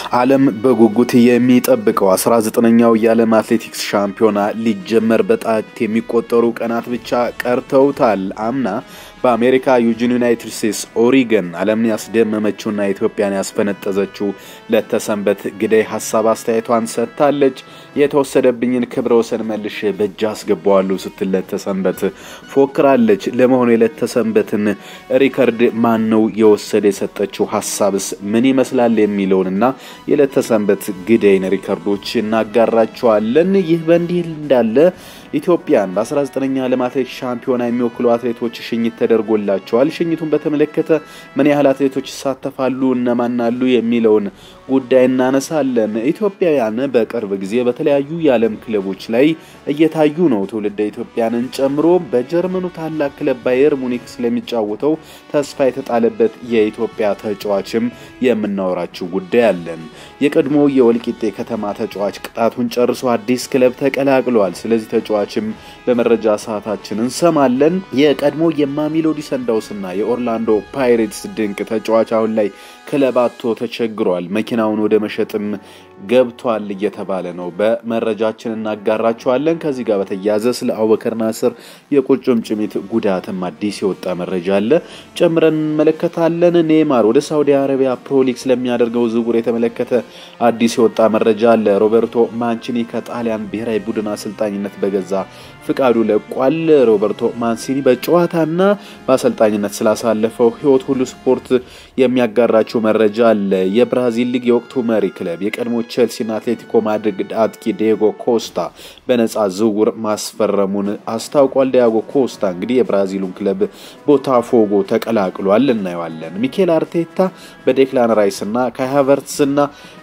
ዓለም በጉጉት የሚጠብቀው 19ኛው የዓለም አትሌቲክስ ሻምፒዮና ሊጀመር በጣት የሚቆጠሩ ቀናት ብቻ ቀርተውታል። አምና በአሜሪካ ዩናይትድ ስቴትስ ኦሪገን ዓለምን ያስደመመችውና ኢትዮጵያን ያስፈነጠዘችው ለተሰንበት ግዳይ ሐሳብ አስተያየቷን ሰጥታለች። የተወሰደብኝን ክብረ ወሰን መልሼ በእጅ አስገባዋለሁ ስትል ለተሰንበት ፎክራለች። ለመሆኑ ለተሰንበትን ሪከርድ ማን ነው የወሰደ የሰጠችው ሐሳብስ ምን ይመስላል የሚለውንና የለተሰንበት ግዳይን ሪከርዶች እናጋራቸዋለን። ይህ በእንዲህ እንዳለ ኢትዮጵያን በ19ኛ ዓለም አትሌቲክስ ሻምፒዮና የሚወክሉ አትሌቶች ሽኝት ተደርጎላቸዋል። ሽኝቱን በተመለከተ ምን ያህል አትሌቶች ይሳተፋሉ እነማን አሉ የሚለውን ጉዳይ እናነሳለን። ኢትዮጵያውያን በቅርብ ጊዜ በተለያዩ የዓለም ክለቦች ላይ እየታዩ ነው። ትውልደ ኢትዮጵያንን ጨምሮ በጀርመኑ ታላቅ ክለብ ባየር ሙኒክ ስለሚጫወተው ተስፋ የተጣለበት የኢትዮጵያ ተጫዋችም የምናወራችሁ ጉዳይ አለን። የቀድሞ የወልቂጤ ከተማ ተጫዋች ቅጣቱን ጨርሶ አዲስ ክለብ ተቀላቅሏል። ስለዚህ ተጫዋችም በመረጃ ሰዓታችን እንሰማለን። የቀድሞ የማሚሎዲ ሰንዳውስና የኦርላንዶ ፓይሬትስ ድንቅ ተጫዋች አሁን ላይ ክለባቶ ተቸግሯል። መኪናውን ወደ መሸጥም ገብቷል እየተባለ ነው። በመረጃችን እናጋራቸዋለን። ከዚህ ጋር በተያያዘ ስለ አቡበከር ናስር የቁርጭምጭሚት ጉዳትም አዲስ የወጣ መረጃ አለ ጨምረን እንመለከታለን። ኔይማር ወደ ሳውዲ አረቢያ ፕሮ ሊግ ስለሚያደርገው ዝውውር የተመለከተ አዲስ የወጣ መረጃ አለ። ሮበርቶ ማንቺኒ ከጣሊያን ብሔራዊ ቡድን አሰልጣኝነት በገዛ ፍቃዱ ለቋል። ሮበርቶ ማንቺኒ በጨዋታና በአሰልጣኝነት ስላሳለፈው ህይወት ሁሉ ስፖርት የሚያጋራቸው መረጃ አለ። የብራዚል ሊግ የወቅቱ መሪ ክለብ የቀድሞ ቼልሲና አትሌቲኮ ማድሪድ አጥቂ ዲያጎ ኮስታ በነፃ ዝውውር ማስፈረሙን አስታውቋል። ዲያጎ ኮስታ እንግዲህ የብራዚሉን ክለብ ቦታፎጎ ተቀላቅሏል እናየዋለን። ሚኬል አርቴታ በዴክላን ራይስና ካይ ሃቨርትዝና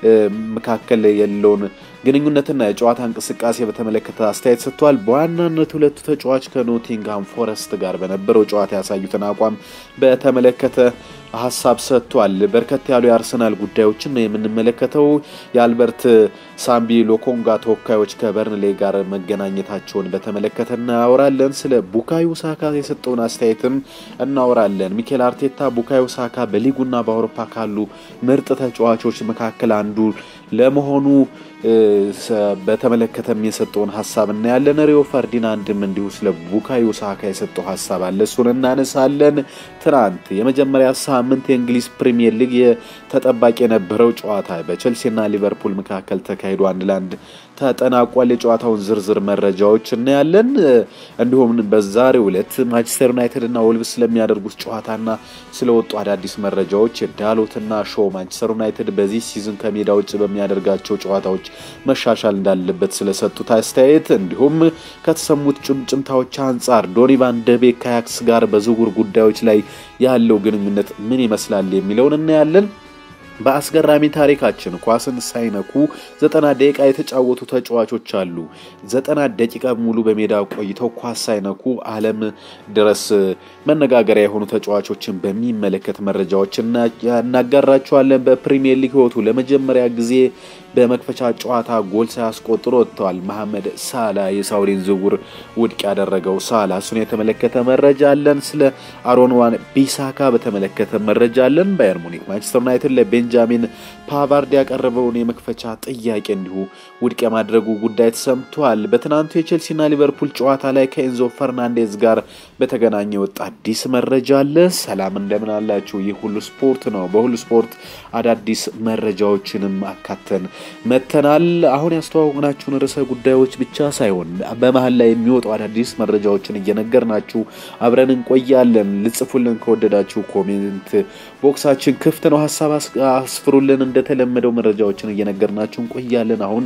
መካከል ያለውን ግንኙነትና የጨዋታ እንቅስቃሴ በተመለከተ አስተያየት ሰጥቷል። በዋናነት ሁለቱ ተጫዋች ከኖቲንግሃም ፎረስት ጋር በነበረው ጨዋታ ያሳዩትን አቋም በተመለከተ ሐሳብ ሰጥቷል። በርከት ያሉ የአርሰናል ጉዳዮችን ነው የምንመለከተው። የአልበርት ሳምቢ ሎኮንጋ ተወካዮች ከበርንሌ ጋር መገናኘታቸውን በተመለከተ እናወራለን። ስለ ቡካዮ ሳካ የሰጠውን አስተያየትም እናወራለን። ሚኬል አርቴታ ቡካዮ ሳካ በሊጉና በአውሮፓ ካሉ ምርጥ ተጫዋቾች መካከል አንዱ ለመሆኑ በተመለከተም የሰጠውን ሐሳብ እናያለን። ሪዮ ፈርዲናንድም እንዲሁ ስለ ቡካዮ ሳካ የሰጠው ሐሳብ አለ፣ እሱን እናነሳለን። ትናንት የመጀመሪያ ሳምንት የእንግሊዝ ፕሪሚየር ሊግ ተጠባቂ የነበረው ጨዋታ በቼልሲና ሊቨርፑል መካከል ተካሂዶ 1-1 ተጠናቋል። የጨዋታውን ዝርዝር መረጃዎች እናያለን። እንዲሁም በዛሬው ዕለት ማንቸስተር ዩናይትድ እና ወልቭስ ስለሚያደርጉት ጨዋታና ስለወጡ አዳዲስ መረጃዎች ዳሎትና ሾው ማንቸስተር ዩናይትድ በዚህ ሲዝን ከሜዳ ውጭ በሚያደርጋቸው ጨዋታዎች መሻሻል እንዳለበት ስለሰጡት አስተያየት እንዲሁም ከተሰሙት ጭምጭምታዎች አንፃር ዶኒ ቫን ደ ቤክ ከአያክስ ጋር በዝውውር ጉዳዮች ላይ ያለው ግንኙነት ምን ይመስላል የሚለውን እናያለን። በአስገራሚ ታሪካችን ኳስን ሳይነኩ 90 ደቂቃ የተጫወቱ ተጫዋቾች አሉ። 90 ደቂቃ ሙሉ በሜዳ ቆይተው ኳስ ሳይነኩ ዓለም ድረስ መነጋገሪያ የሆኑ ተጫዋቾችን በሚመለከት መረጃዎችን እናጋራቸዋለን። በፕሪሚየር ሊግ ህይወቱ ለመጀመሪያ ጊዜ በመክፈቻ ጨዋታ ጎል ሳያስቆጥር ወጥቷል። መሐመድ ሳላ የሳውዲን ዝውውር ውድቅ ያደረገው ሳላ እሱን የተመለከተ መረጃ አለን። ስለ አሮን ዋን ቢሳካ በተመለከተ መረጃ አለን። ባየር ሙኒክ ማንቸስተር ዩናይትድ ለቤንጃሚን ፓቫርድ ያቀረበውን የመክፈቻ ጥያቄ እንዲሁ ውድቅ የማድረጉ ጉዳይ ተሰምቷል። በትናንቱ የቼልሲና ሊቨርፑል ጨዋታ ላይ ከኤንዞ ፈርናንዴዝ ጋር በተገናኘ ወጣ አዲስ መረጃ አለ። ሰላም እንደምን አላችሁ? ይህ ሁሉ ስፖርት ነው። በሁሉ ስፖርት አዳዲስ መረጃዎችንም አካተን መተናል። አሁን ያስተዋወቅናችሁን ርዕሰ ጉዳዮች ብቻ ሳይሆን በመሃል ላይ የሚወጡ አዳዲስ መረጃዎችን እየነገርናችሁ አብረን እንቆያለን። ልጽፉልን ከወደዳችሁ ኮሜንት ቦክሳችን ክፍት ነው። ሐሳብ አስፍሩልን። እንደተለመደው መረጃዎችን እየነገርናችሁ እንቆያለን። አሁን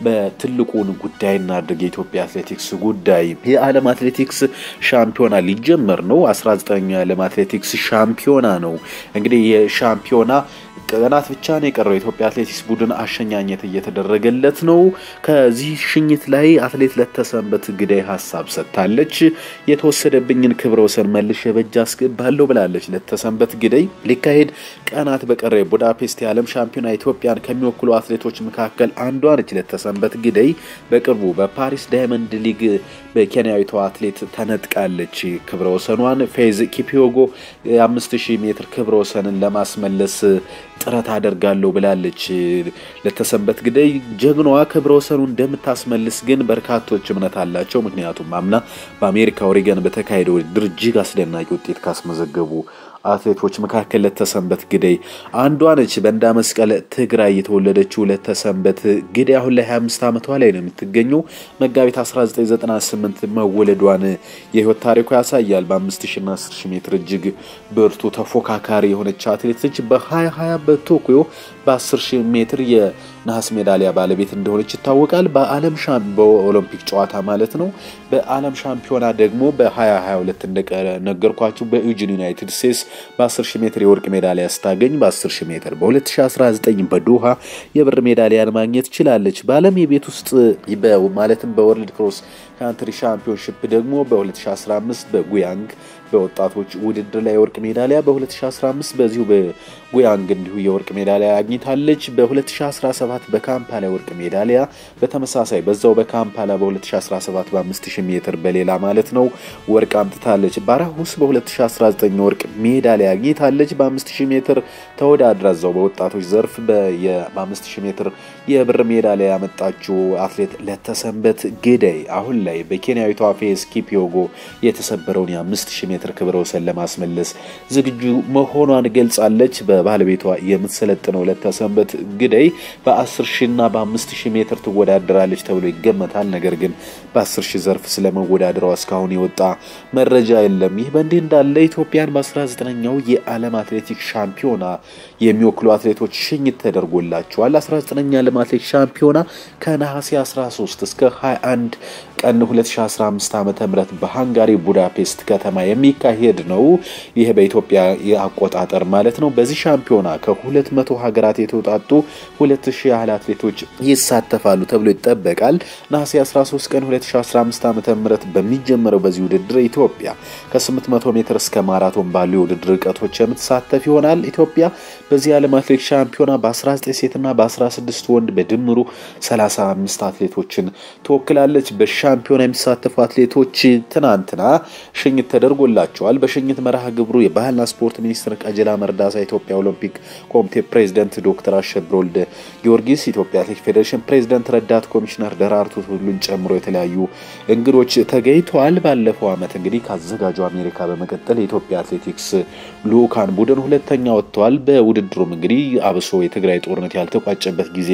በትልቁን ጉዳይ እናድርግ። የኢትዮጵያ አትሌቲክስ ጉዳይ የዓለም አትሌቲክስ ሻምፒዮና ሊጀመር ነው። 19ኛው የዓለም አትሌቲክስ ሻምፒዮና ነው። እንግዲህ የሻምፒዮና ቀናት ብቻ ነው የቀረው። የኢትዮጵያ አትሌቲክስ ቡድን አሸኛኘት እየተደረገለት ነው። ከዚህ ሽኝት ላይ አትሌት ለተሰንበት ግዳይ ሐሳብ ሰጥታለች። የተወሰደብኝን ክብረ ወሰን መልሼ በእጅ አስገባለሁ ብላለች። ለተሰንበት ግዳይ ሊካሄድ ቀናት በቀረ ቡዳ ቡዳፔስት የዓለም ሻምፒዮና ኢትዮጵያን ከሚወክሉ አትሌቶች መካከል አንዷ ነች። ለተሰንበት ግደይ በቅርቡ በፓሪስ ዳይመንድ ሊግ በኬንያዊቷ አትሌት ተነጥቃለች። ክብረ ወሰኗን ፌዝ ኪፒዮጎ የ5000 ሜትር ክብረ ወሰንን ለማስመለስ ጥረት አደርጋለሁ ብላለች። ለተሰንበት ግደይ ጀግናዋ ክብረ ወሰኑን እንደምታስመልስ ግን በርካቶች እምነት አላቸው። ምክንያቱም አምና በአሜሪካ ኦሬገን በተካሄደው ድርጅት አስደናቂ ውጤት ካስመዘገቡ አትሌቶች መካከል ለተሰንበት ግደይ አንዷ ነች። በእንዳ መስቀል ትግራይ የተወለደችው ለተሰንበት ግደይ አሁን ላይ 25 ዓመቷ ላይ ነው የምትገኘው። መጋቢት 1998 መወለዷን የህይወት ታሪኳ ያሳያል። በ5000 እና 10000 ሜትር እጅግ ብርቱ ተፎካካሪ የሆነች አትሌት ነች። በ2020 በቶኪዮ በ10000 ሜትር የነሐስ ሜዳሊያ ባለቤት እንደሆነች ይታወቃል። በኦሎምፒክ ጨዋታ ማለት ነው። በዓለም ሻምፒዮና ደግሞ በ2022 እንደነገርኳችሁ በዩጂን ዩናይትድ ስቴትስ በ10000 ሜትር የወርቅ ሜዳሊያ ስታገኝ በ10000 ሜትር በ2019 በዶሃ የብር ሜዳሊያን ማግኘት ችላለች። በዓለም የቤት ውስጥ ማለትም በወርልድ ክሮስ ካንትሪ ሻምፒዮንሺፕ ደግሞ በ2015 በጉያንግ በወጣቶች ውድድር ላይ የወርቅ ሜዳሊያ በ2015 በዚሁ በጉያንግ እንዲሁ የወርቅ ሜዳሊያ አግኝታለች። በ2017 በካምፓላ የወርቅ ሜዳሊያ በተመሳሳይ በዛው በካምፓላ በ2017 በ5000 ሜትር በሌላ ማለት ነው ወርቅ አምጥታለች። ባራሁስ በ2019 ወርቅ ሜዳሊያ አግኝታለች። በ5000 ሜትር ተወዳድራ እዛው በወጣቶች ዘርፍ በ5000 ሜትር የብር ሜዳሊያ ያመጣችው አትሌት ለተሰንበት ግደይ አሁን ላይ በኬንያዊቷ ፌዝ ኪፒዮጎ የተሰበረውን የ5000 ሜትር ክብረ ወሰን ለማስመለስ ዝግጁ መሆኗን ገልጻለች። በባለቤቷ የምትሰለጥነው ለተሰንበት ግደይ በ10000 እና በ5000 ሜትር ትወዳደራለች ተብሎ ይገመታል። ነገር ግን በ10000 ዘርፍ ስለመወዳደሯ እስካሁን የወጣ መረጃ የለም። ይህ በእንዲህ እንዳለ ኢትዮጵያን በ19ኛው የዓለም አትሌቲክስ ሻምፒዮና የሚወክሉ አትሌቶች ሽኝት ተደርጎላቸዋል። 19ኛ ዓለም አትሌቲክስ ሻምፒዮና ከነሐሴ 13 እስከ 21 ቀን 2015 ዓ.ም በሃንጋሪ ቡዳፔስት ከተማ የሚካሄድ ነው። ይሄ በኢትዮጵያ የአቆጣጠር ማለት ነው። በዚህ ሻምፒዮና ከ200 ሀገራት የተውጣጡ 2000 ያህል አትሌቶች ይሳተፋሉ ተብሎ ይጠበቃል። ነሐሴ 13 ቀን 2015 ዓ.ም በሚጀምረው በዚህ ውድድር ኢትዮጵያ ከ800 ሜትር እስከ ማራቶን ባሉ የውድድር ርቀቶች የምትሳተፍ ይሆናል። ኢትዮጵያ በዚህ ዓለም አትሌቲክስ ሻምፒዮና በ19 ሴትና በ16 ወንድ በድምሩ 35 አትሌቶችን ተወክላለች። በሻምፒዮና የሚሳተፉ አትሌቶች ትናንትና ሽኝት ተደርጎላቸዋል። በሽኝት መርሃ ግብሩ የባህልና ስፖርት ሚኒስትር ቀጀላ መርዳሳ፣ ኢትዮጵያ ኦሎምፒክ ኮሚቴ ፕሬዝዳንት ዶክተር አሸብር ወልደ ጊዮርጊስ፣ ኢትዮጵያ አትሌቲክስ ፌዴሬሽን ፕሬዝዳንት ረዳት ኮሚሽነር ደራርቱ ቱሉን ጨምሮ የተለያዩ እንግዶች ተገኝተዋል። ባለፈው ዓመት እንግዲህ ካዘጋጁ አሜሪካ በመቀጠል የኢትዮጵያ አትሌቲክስ ልኡካን ቡድን ሁለተኛ ወጥቷል። በውድድሩም እንግዲህ አብሶ የትግራይ ጦርነት ያልተቋጨበት ጊዜ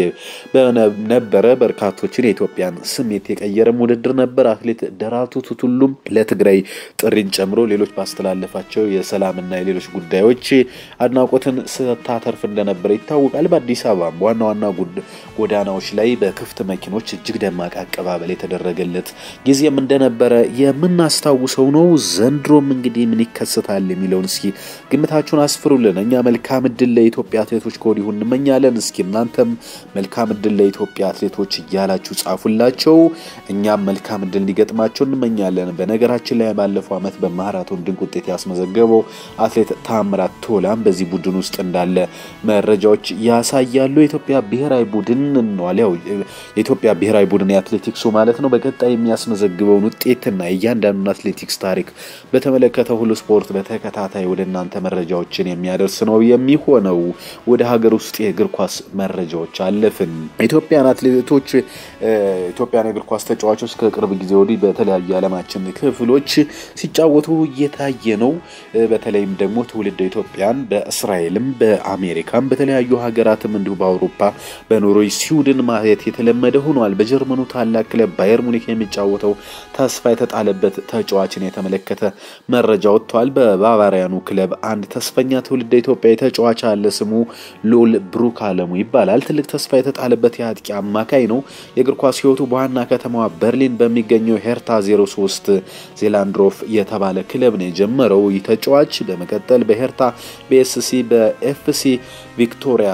ነበረ። በርካቶችን የኢትዮጵያን ስሜት የቀየረ ውድድር ነበር። አትሌት ደራርቱ ቱሉም ለትግራይ ጥሪን ጨምሮ ሌሎች ባስተላለፋቸው የሰላምና የሌሎች ጉዳዮች አድናቆትን ስታተርፍ እንደነበረ ይታወቃል። በአዲስ አበባ ዋና ዋና ጎዳናዎች ላይ በክፍት መኪኖች እጅግ ደማቅ አቀባበል የተደረገለት ጊዜም እንደነበረ የምናስታውሰው ነው። ዘንድሮም እንግዲህ ምን ይከሰታል የሚለውን እስኪ ግምታችሁን አስፍሩልን። እኛ መልካም እድል ለኢትዮጵያ አትሌቶች ከወዲሁ እንመኛለን። እስኪ እናንተም መልካም እድል ለኢትዮጵያ አትሌቶች እያላችሁ ጻፉላቸው። እኛም መልካም እድል እንዲገጥማቸው እንመኛለን። በነገራችን ላይ ባለፈው ዓመት በማራቶን ድንቅ ውጤት ያስመዘገበው አትሌት ታምራት ቶላም በዚህ ቡድን ውስጥ እንዳለ መረጃዎች ያሳያሉ። የኢትዮጵያ ብሔራዊ ቡድን ነው ያው የኢትዮጵያ ብሔራዊ ቡድን የአትሌቲክሱ ማለት ነው በቀጣይ የሚያስመዘግበውን ውጤትና እያንዳንዱን አትሌቲክስ ታሪክ በተመለከተ ሁሉ ስፖርት በተከታታይ ወደ እናንተ መረጃዎችን የሚያደርስ ነው የሚሆነው። ወደ ሀገር ውስጥ የእግር ኳስ መረጃዎች አለፍን። ኢትዮጵያን አትሌቶች ኢትዮጵያን የእግር ኳስ ተጫዋቾች ከቅርብ ጊዜ ወዲህ በተለያዩ የዓለማችን ክፍሎች ሲጫወቱ እየታየ ነው። በተለይም ደግሞ ትውልደ ኢትዮጵያን በእስራኤልም በአሜሪካም በተለያዩ ሀገራትም እንዲሁ በአውሮፓ በኖርዌይ ስዊድን ማየት የተለመደ ሆኗል። በጀርመኑ ታላቅ ክለብ ባየር ሙኒክ የሚጫወተው ተስፋ የተጣለበት ተጫዋችን የተመለከተ መረጃ ወጥቷል። በባቫሪያኑ ክለብ አንድ ተስፈኛ ትውልደ ኢትዮጵያዊ ተጫዋች አለ። ስሙ ሉል ብሩክ አለሙ ይባላል። ትልቅ ተስፋ የተጣለበት የአጥቂ አማካይ ነው። የእግር ኳስ ህይወቱ በዋና ከተማዋ በርሊን በርሊን በሚገኘው ሄርታ 03 ዜላንድሮፍ የተባለ ክለብ ነው የጀመረው። ተጫዋች በመቀጠል በሄርታ በኤስሲ በኤፍሲ ቪክቶሪያ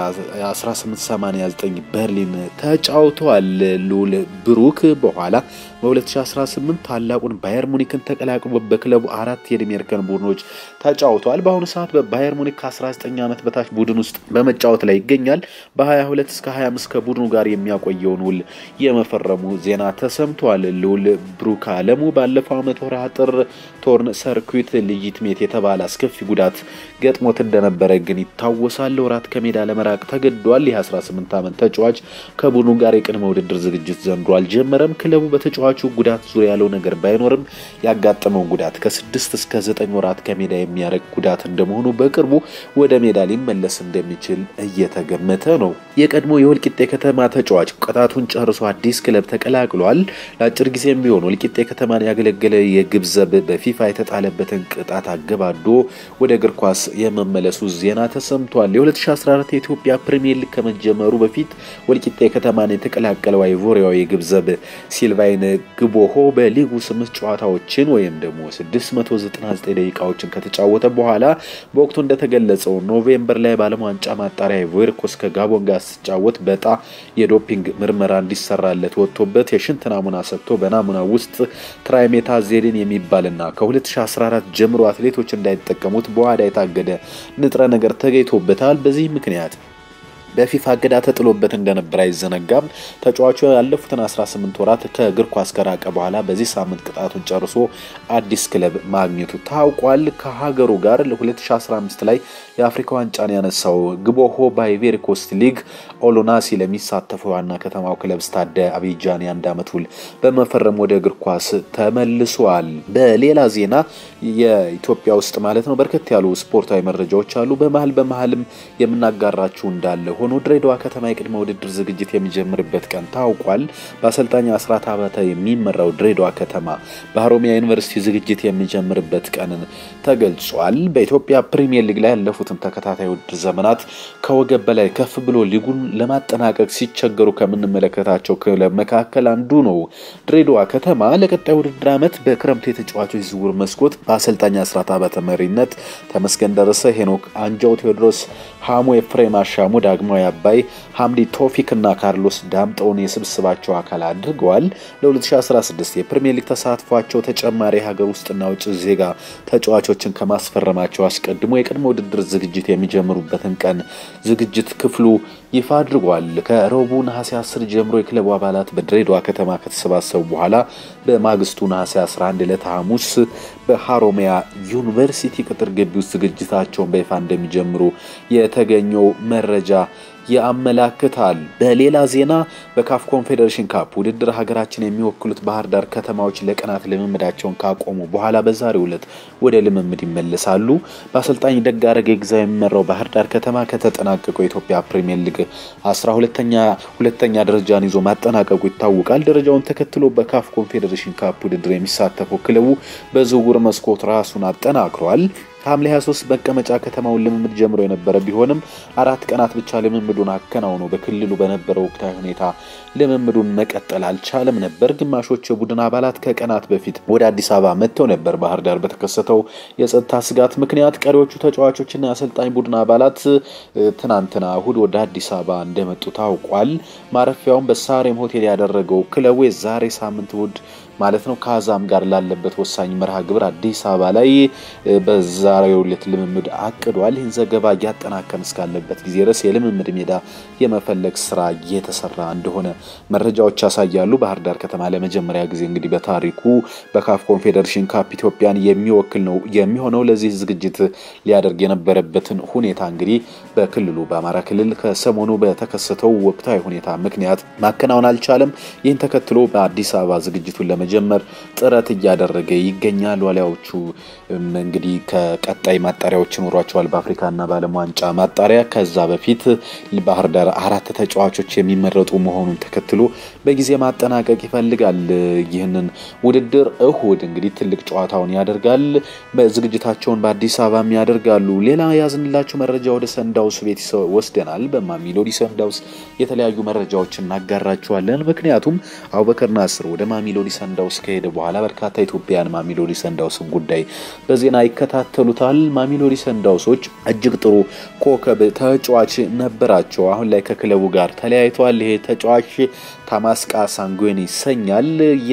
1889 በርሊን ተጫውቷል። ሉል ብሩክ በኋላ በ2018 ታላቁን ባየር ሙኒክን ተቀላቅሎ በክለቡ 4 የዕድሜ እርከን ቡድኖች ተጫውቷል። በአሁኑ ሰዓት በባየር ሙኒክ 19 ዓመት በታች ቡድን ውስጥ በመጫወት ላይ ይገኛል። በ22 እስከ 25 ከቡድኑ ጋር የሚያቆየውን ውል የመፈረሙ ዜና ተሰምቷል። ሉል ብሩክ አለሙ ባለፈው ዓመት ወርሃ ጥር ቶርን ሰርኩት ሊጂትሜት የተባለ አስከፊ ጉዳት ገጥሞት እንደነበረ ግን ይታወሳል። ወራት ከሜዳ ለመራቅ ተገዷል። የ18 ዓመት ተጫዋች ከቡድኑ ጋር የቅድመ ውድድር ዝግጅት ዘንድሮ አልጀመረም። ክለቡ በተጫዋቹ ጉዳት ዙሪያ ያለው ነገር ባይኖርም ያጋጠመው ጉዳት ከ6 እስከ 9 ወራት ከሜዳ የሚያርቅ ጉዳት እንደመሆኑ በቅርቡ ወደ ሜዳ ሊመለስ እንደሚችል እየተገመተ ነው። የቀድሞ የወልቂጤ ከተማ ተጫዋች ቅጣቱን ጨርሶ አዲስ ክለብ ተቀላቅሏል። ለአጭር ጊዜም ቢሆን ወልቂጤ ከተማን ያገለገለ የግብ ዘብ በፊፋ የተጣለበትን ቅጣት አገባዶ ወደ እግር ኳስ የመመለሱ ዜና ተሰምቷል። የ2014 የኢትዮጵያ ፕሪሚየር ሊግ ከመጀመሩ በፊት ወልቂጤ ከተማን የተቀላቀለው አይቮሪያዊ የግብ ዘብ ሲልቫይን ግቦሆ በሊጉ 8 ጨዋታዎችን ወይም ደግሞ 699 ደቂቃዎችን ከተጫወተ በኋላ በወቅቱ እንደተገለጸው ኖቬምበር ላይ በዓለም ዋንጫ ማጣሪያ አይቮሪ ኮስት ከጋቦን ጋር ሲጫወት በጣ የዶፒንግ ምርመራ እንዲሰራለት ወጥቶበት የሽንት ናሙና ሰጥቶ በናሙና ውስጥ ትራይሜታዜሊን የሚባልና ከ2014 ጀምሮ አትሌቶች እንዳይጠቀሙት በዋዳ የታገደ ንጥረ ነገር ተገኝቶበታል። በዚህ ምክንያት በፊፋ አገዳ ተጥሎበት እንደነበር አይዘነጋም። ተጫዋቹ ያለፉትን 18 ወራት ከእግር ኳስ ከራቀ በኋላ በዚህ ሳምንት ቅጣቱን ጨርሶ አዲስ ክለብ ማግኘቱ ታውቋል። ከሀገሩ ጋር ለ2015 ላይ የአፍሪካ ዋንጫን ያነሳው ግቦሆ በአይቮሪ ኮስት ሊግ ኦሎናሲ ለሚሳተፈው ዋና ከተማው ክለብ ስታደ አቢጃን የ1 ዓመት ውል በመፈረም ወደ እግር ኳስ ተመልሷል። በሌላ ዜና የኢትዮጵያ ውስጥ ማለት ነው በርከት ያሉ ስፖርታዊ መረጃዎች አሉ። በመሃልም የምናጋራችሁ እንዳለ ሆኖ ድሬዳዋ ከተማ የቅድመ ውድድር ዝግጅት የሚጀምርበት ቀን ታውቋል። በአሰልጣኝ አስራት አባተ የሚመራው ድሬዳዋ ከተማ በሀሮሚያ ዩኒቨርሲቲ ዝግጅት የሚጀምርበት ቀን ተገልጿል። በኢትዮጵያ ፕሪሚየር ሊግ ላይ ያለፉትን ተከታታይ ውድድር ዘመናት ከወገብ በላይ ከፍ ብሎ ሊጉን ለማጠናቀቅ ሲቸገሩ ከምንመለከታቸው ክለብ መካከል አንዱ ነው። ድሬዳዋ ከተማ ለቀጣይ ውድድር ዓመት በክረምት የተጫዋቾች ዝውውር መስኮት በአሰልጣኝ አስራት አባተ መሪነት ተመስገን ደረሰ፣ ሄኖክ አንጃው፣ ቴዎድሮስ ሃሞ፣ ኤፍሬም አሻሙ፣ ዳግማዊ አባይ፣ ሐምዲ ቶፊክና ካርሎስ ዳምጠውን የስብስባቸው አካል አድርገዋል። ለ2016 የፕሪሚየር ሊግ ተሳትፏቸው ተጨማሪ ሀገር ውስጥና ውጭ ዜጋ ተጫዋቾችን ከማስፈረማቸው አስቀድሞ የቅድመ ውድድር ዝግጅት የሚጀምሩበትን ቀን ዝግጅት ክፍሉ ይፋ አድርጓል። ከረቡዕ ነሐሴ 10 ጀምሮ የክለቡ አባላት በድሬዳዋ ከተማ ከተሰባሰቡ በኋላ በማግስቱ ነሐሴ 11 ዕለት ሐሙስ በሀሮሚያ ዩኒቨርሲቲ ቅጥር ግቢ ውስጥ ዝግጅታቸውን በይፋ እንደሚጀምሩ የተገኘው መረጃ ያመላክታል። በሌላ ዜና በካፍ ኮንፌደሬሽን ካፕ ውድድር ሀገራችን የሚወክሉት ባህር ዳር ከተማዎች ለቀናት ልምምዳቸውን ካቆሙ በኋላ በዛሬው ዕለት ወደ ልምምድ ይመለሳሉ። በአሰልጣኝ ደጋረገ ግዛው የሚመራው ባህር ዳር ከተማ ከተጠናቀቀው የኢትዮጵያ ፕሪሚየር ሊግ 12ኛ ደረጃን ይዞ ማጠናቀቁ ይታወቃል። ደረጃውን ተከትሎ በካፍ ኮንፌደሬሽን ካፕ ውድድር የሚሳተፈው ክለቡ በዝውውር መስኮት ራሱን አጠናክሯል። ሐምሌ 23 በቀመጫ ከተማውን ልምምድ ጀምሮ የነበረ ቢሆንም 4 ቀናት ብቻ ልምምዱን አከናውኖ በክልሉ በነበረው ወቅታዊ ሁኔታ ልምምዱን መቀጠል አልቻለም ነበር። ግማሾች የቡድን አባላት ከቀናት በፊት ወደ አዲስ አበባ መጥተው ነበር። ባህር ዳር በተከሰተው የጸጥታ ስጋት ምክንያት ቀሪዎቹ ተጫዋቾችና የአሰልጣኝ ቡድን አባላት ትናንትና እሁድ ወደ አዲስ አበባ እንደመጡ ታውቋል። ማረፊያውን በሳሬም ሆቴል ያደረገው ክለቡ የዛሬ ሳምንት እሁድ ማለት ነው ከአዛም ጋር ላለበት ወሳኝ መርሃ ግብር አዲስ አበባ ላይ በዛሬው ዕለት ልምምድ አቅዷል። ይህን ዘገባ ያጠናከን እስካለበት ጊዜ ድረስ የልምምድ ሜዳ የመፈለግ ስራ እየተሰራ እንደሆነ መረጃዎች ያሳያሉ። ባህር ዳር ከተማ ለመጀመሪያ ጊዜ እንግዲህ በታሪኩ በካፍ ኮንፌደሬሽን ካፕ ኢትዮጵያን የሚወክል ነው የሚሆነው። ለዚህ ዝግጅት ሊያደርግ የነበረበትን ሁኔታ እንግዲህ በክልሉ በአማራ ክልል ከሰሞኑ በተከሰተው ወቅታዊ ሁኔታ ምክንያት ማከናወን አልቻለም። ይህን ተከትሎ በአዲስ አበባ ዝግጅቱን ለመጀመር ጥረት እያደረገ ይገኛል። ዋሊያዎቹ እንግዲህ ከቀጣይ ማጣሪያዎች ኖሯቸዋል በአፍሪካና በዓለም ዋንጫ ማጣሪያ። ከዛ በፊት ባህር ዳር 4 ተጫዋቾች የሚመረጡ መሆኑን ተከትሎ በጊዜ ማጠናቀቅ ይፈልጋል። ይህንን ውድድር እሁድ እንግዲህ ትልቅ ጨዋታውን ያደርጋል። በዝግጅታቸውን በአዲስ አበባ ያደርጋሉ። ሌላ ያዝንላችሁ መረጃ ወደ ሰንዳው ሰንዳውስ ቤት ወስደናል። በማሚሎዲ ሰንዳውስ የተለያዩ መረጃዎችን እናጋራቸዋለን። ምክንያቱም አቡበከር ናስር ወደ ማሚሎዲ ሰንዳውስ ከሄደ በኋላ በርካታ ኢትዮጵያውያን ማሚሎዲ ሰንዳውስን ጉዳይ በዜና ይከታተሉታል። ማሚሎዲ ሰንዳውሶች እጅግ ጥሩ ኮከብ ተጫዋች ነበራቸው። አሁን ላይ ከክለቡ ጋር ተለያይቷል። ይሄ ተጫዋች ታማስቃ ሳንጎኒ ይሰኛል።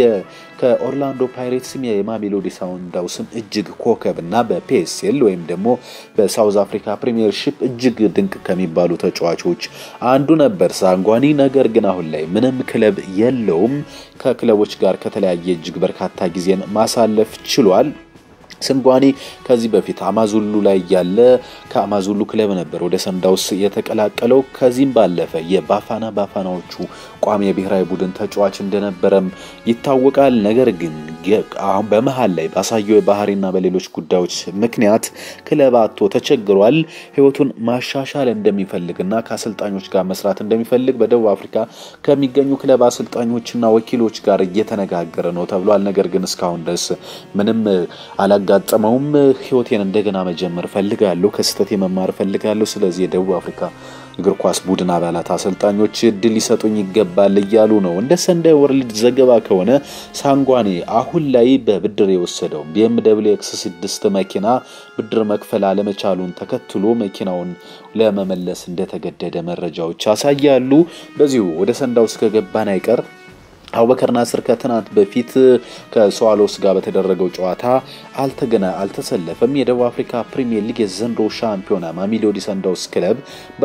ከኦርላንዶ ፓይሬትስ የማሚሎዲ ሰንዳውስም እጅግ ኮከብና በፒኤስኤል ወይም ደግሞ በሳውዝ አፍሪካ ፕሪሚየርሺፕ እጅግ ድንቅ ከሚባሉ ተጫዋቾች አንዱ ነበር ሳንጓኒ። ነገር ግን አሁን ላይ ምንም ክለብ የለውም። ከክለቦች ጋር ከተለያየ እጅግ በርካታ ጊዜን ማሳለፍ ችሏል። ሳንጓኒ ከዚህ በፊት አማዙሉ ላይ ያለ ከአማዙሉ ክለብ ነበር ወደ ሰንዳውስ የተቀላቀለው። ከዚህም ባለፈ የባፋናዎቹ ቋሚ የብሔራዊ ቡድን ተጫዋች እንደነበረም ይታወቃል። ነገር ግን አሁን በመሃል ላይ ባሳየው ባህሪና በሌሎች ጉዳዮች ምክንያት ክለብ አጥቶ ተቸግሯል። ህይወቱን ማሻሻል እንደሚፈልግና ከአሰልጣኞች ጋር መስራት እንደሚፈልግ በደቡብ አፍሪካ ከሚገኙ ክለብ አሰልጣኞችና ወኪሎች ጋር እየተነጋገረ ነው ተብሏል። ነገር ግን እስካሁን ድረስ ምንም አላጋጠመውም። ህይወቴን እንደገና መጀመር ፈልጋለሁ፣ ከስተት መማር ፈልጋለሁ። ስለዚህ የደቡብ አፍሪካ እግር ኳስ ቡድን አባላት አሰልጣኞች እድል ሊሰጡኝ ይገባል እያሉ ነው። እንደ ሰንዳይ ወርልድ ዘገባ ከሆነ ሳንጓኒ አሁን ላይ በብድር የወሰደው BMW X6 መኪና ብድር መክፈል አለመቻሉን ተከትሎ መኪናውን ለመመለስ እንደተገደደ መረጃዎች ያሳያሉ። በዚሁ ወደ ሰንዳውስ ከገባን አይቀር አቡበከር ናስር ከትናንት በፊት ከሶዋሎስ ጋር በተደረገው ጨዋታ አልተሰለፈም። የደቡብ አፍሪካ ፕሪሚየር ሊግ የዘንድሮ ሻምፒዮና ማሚሎዲ ሰንዳውስ ክለብ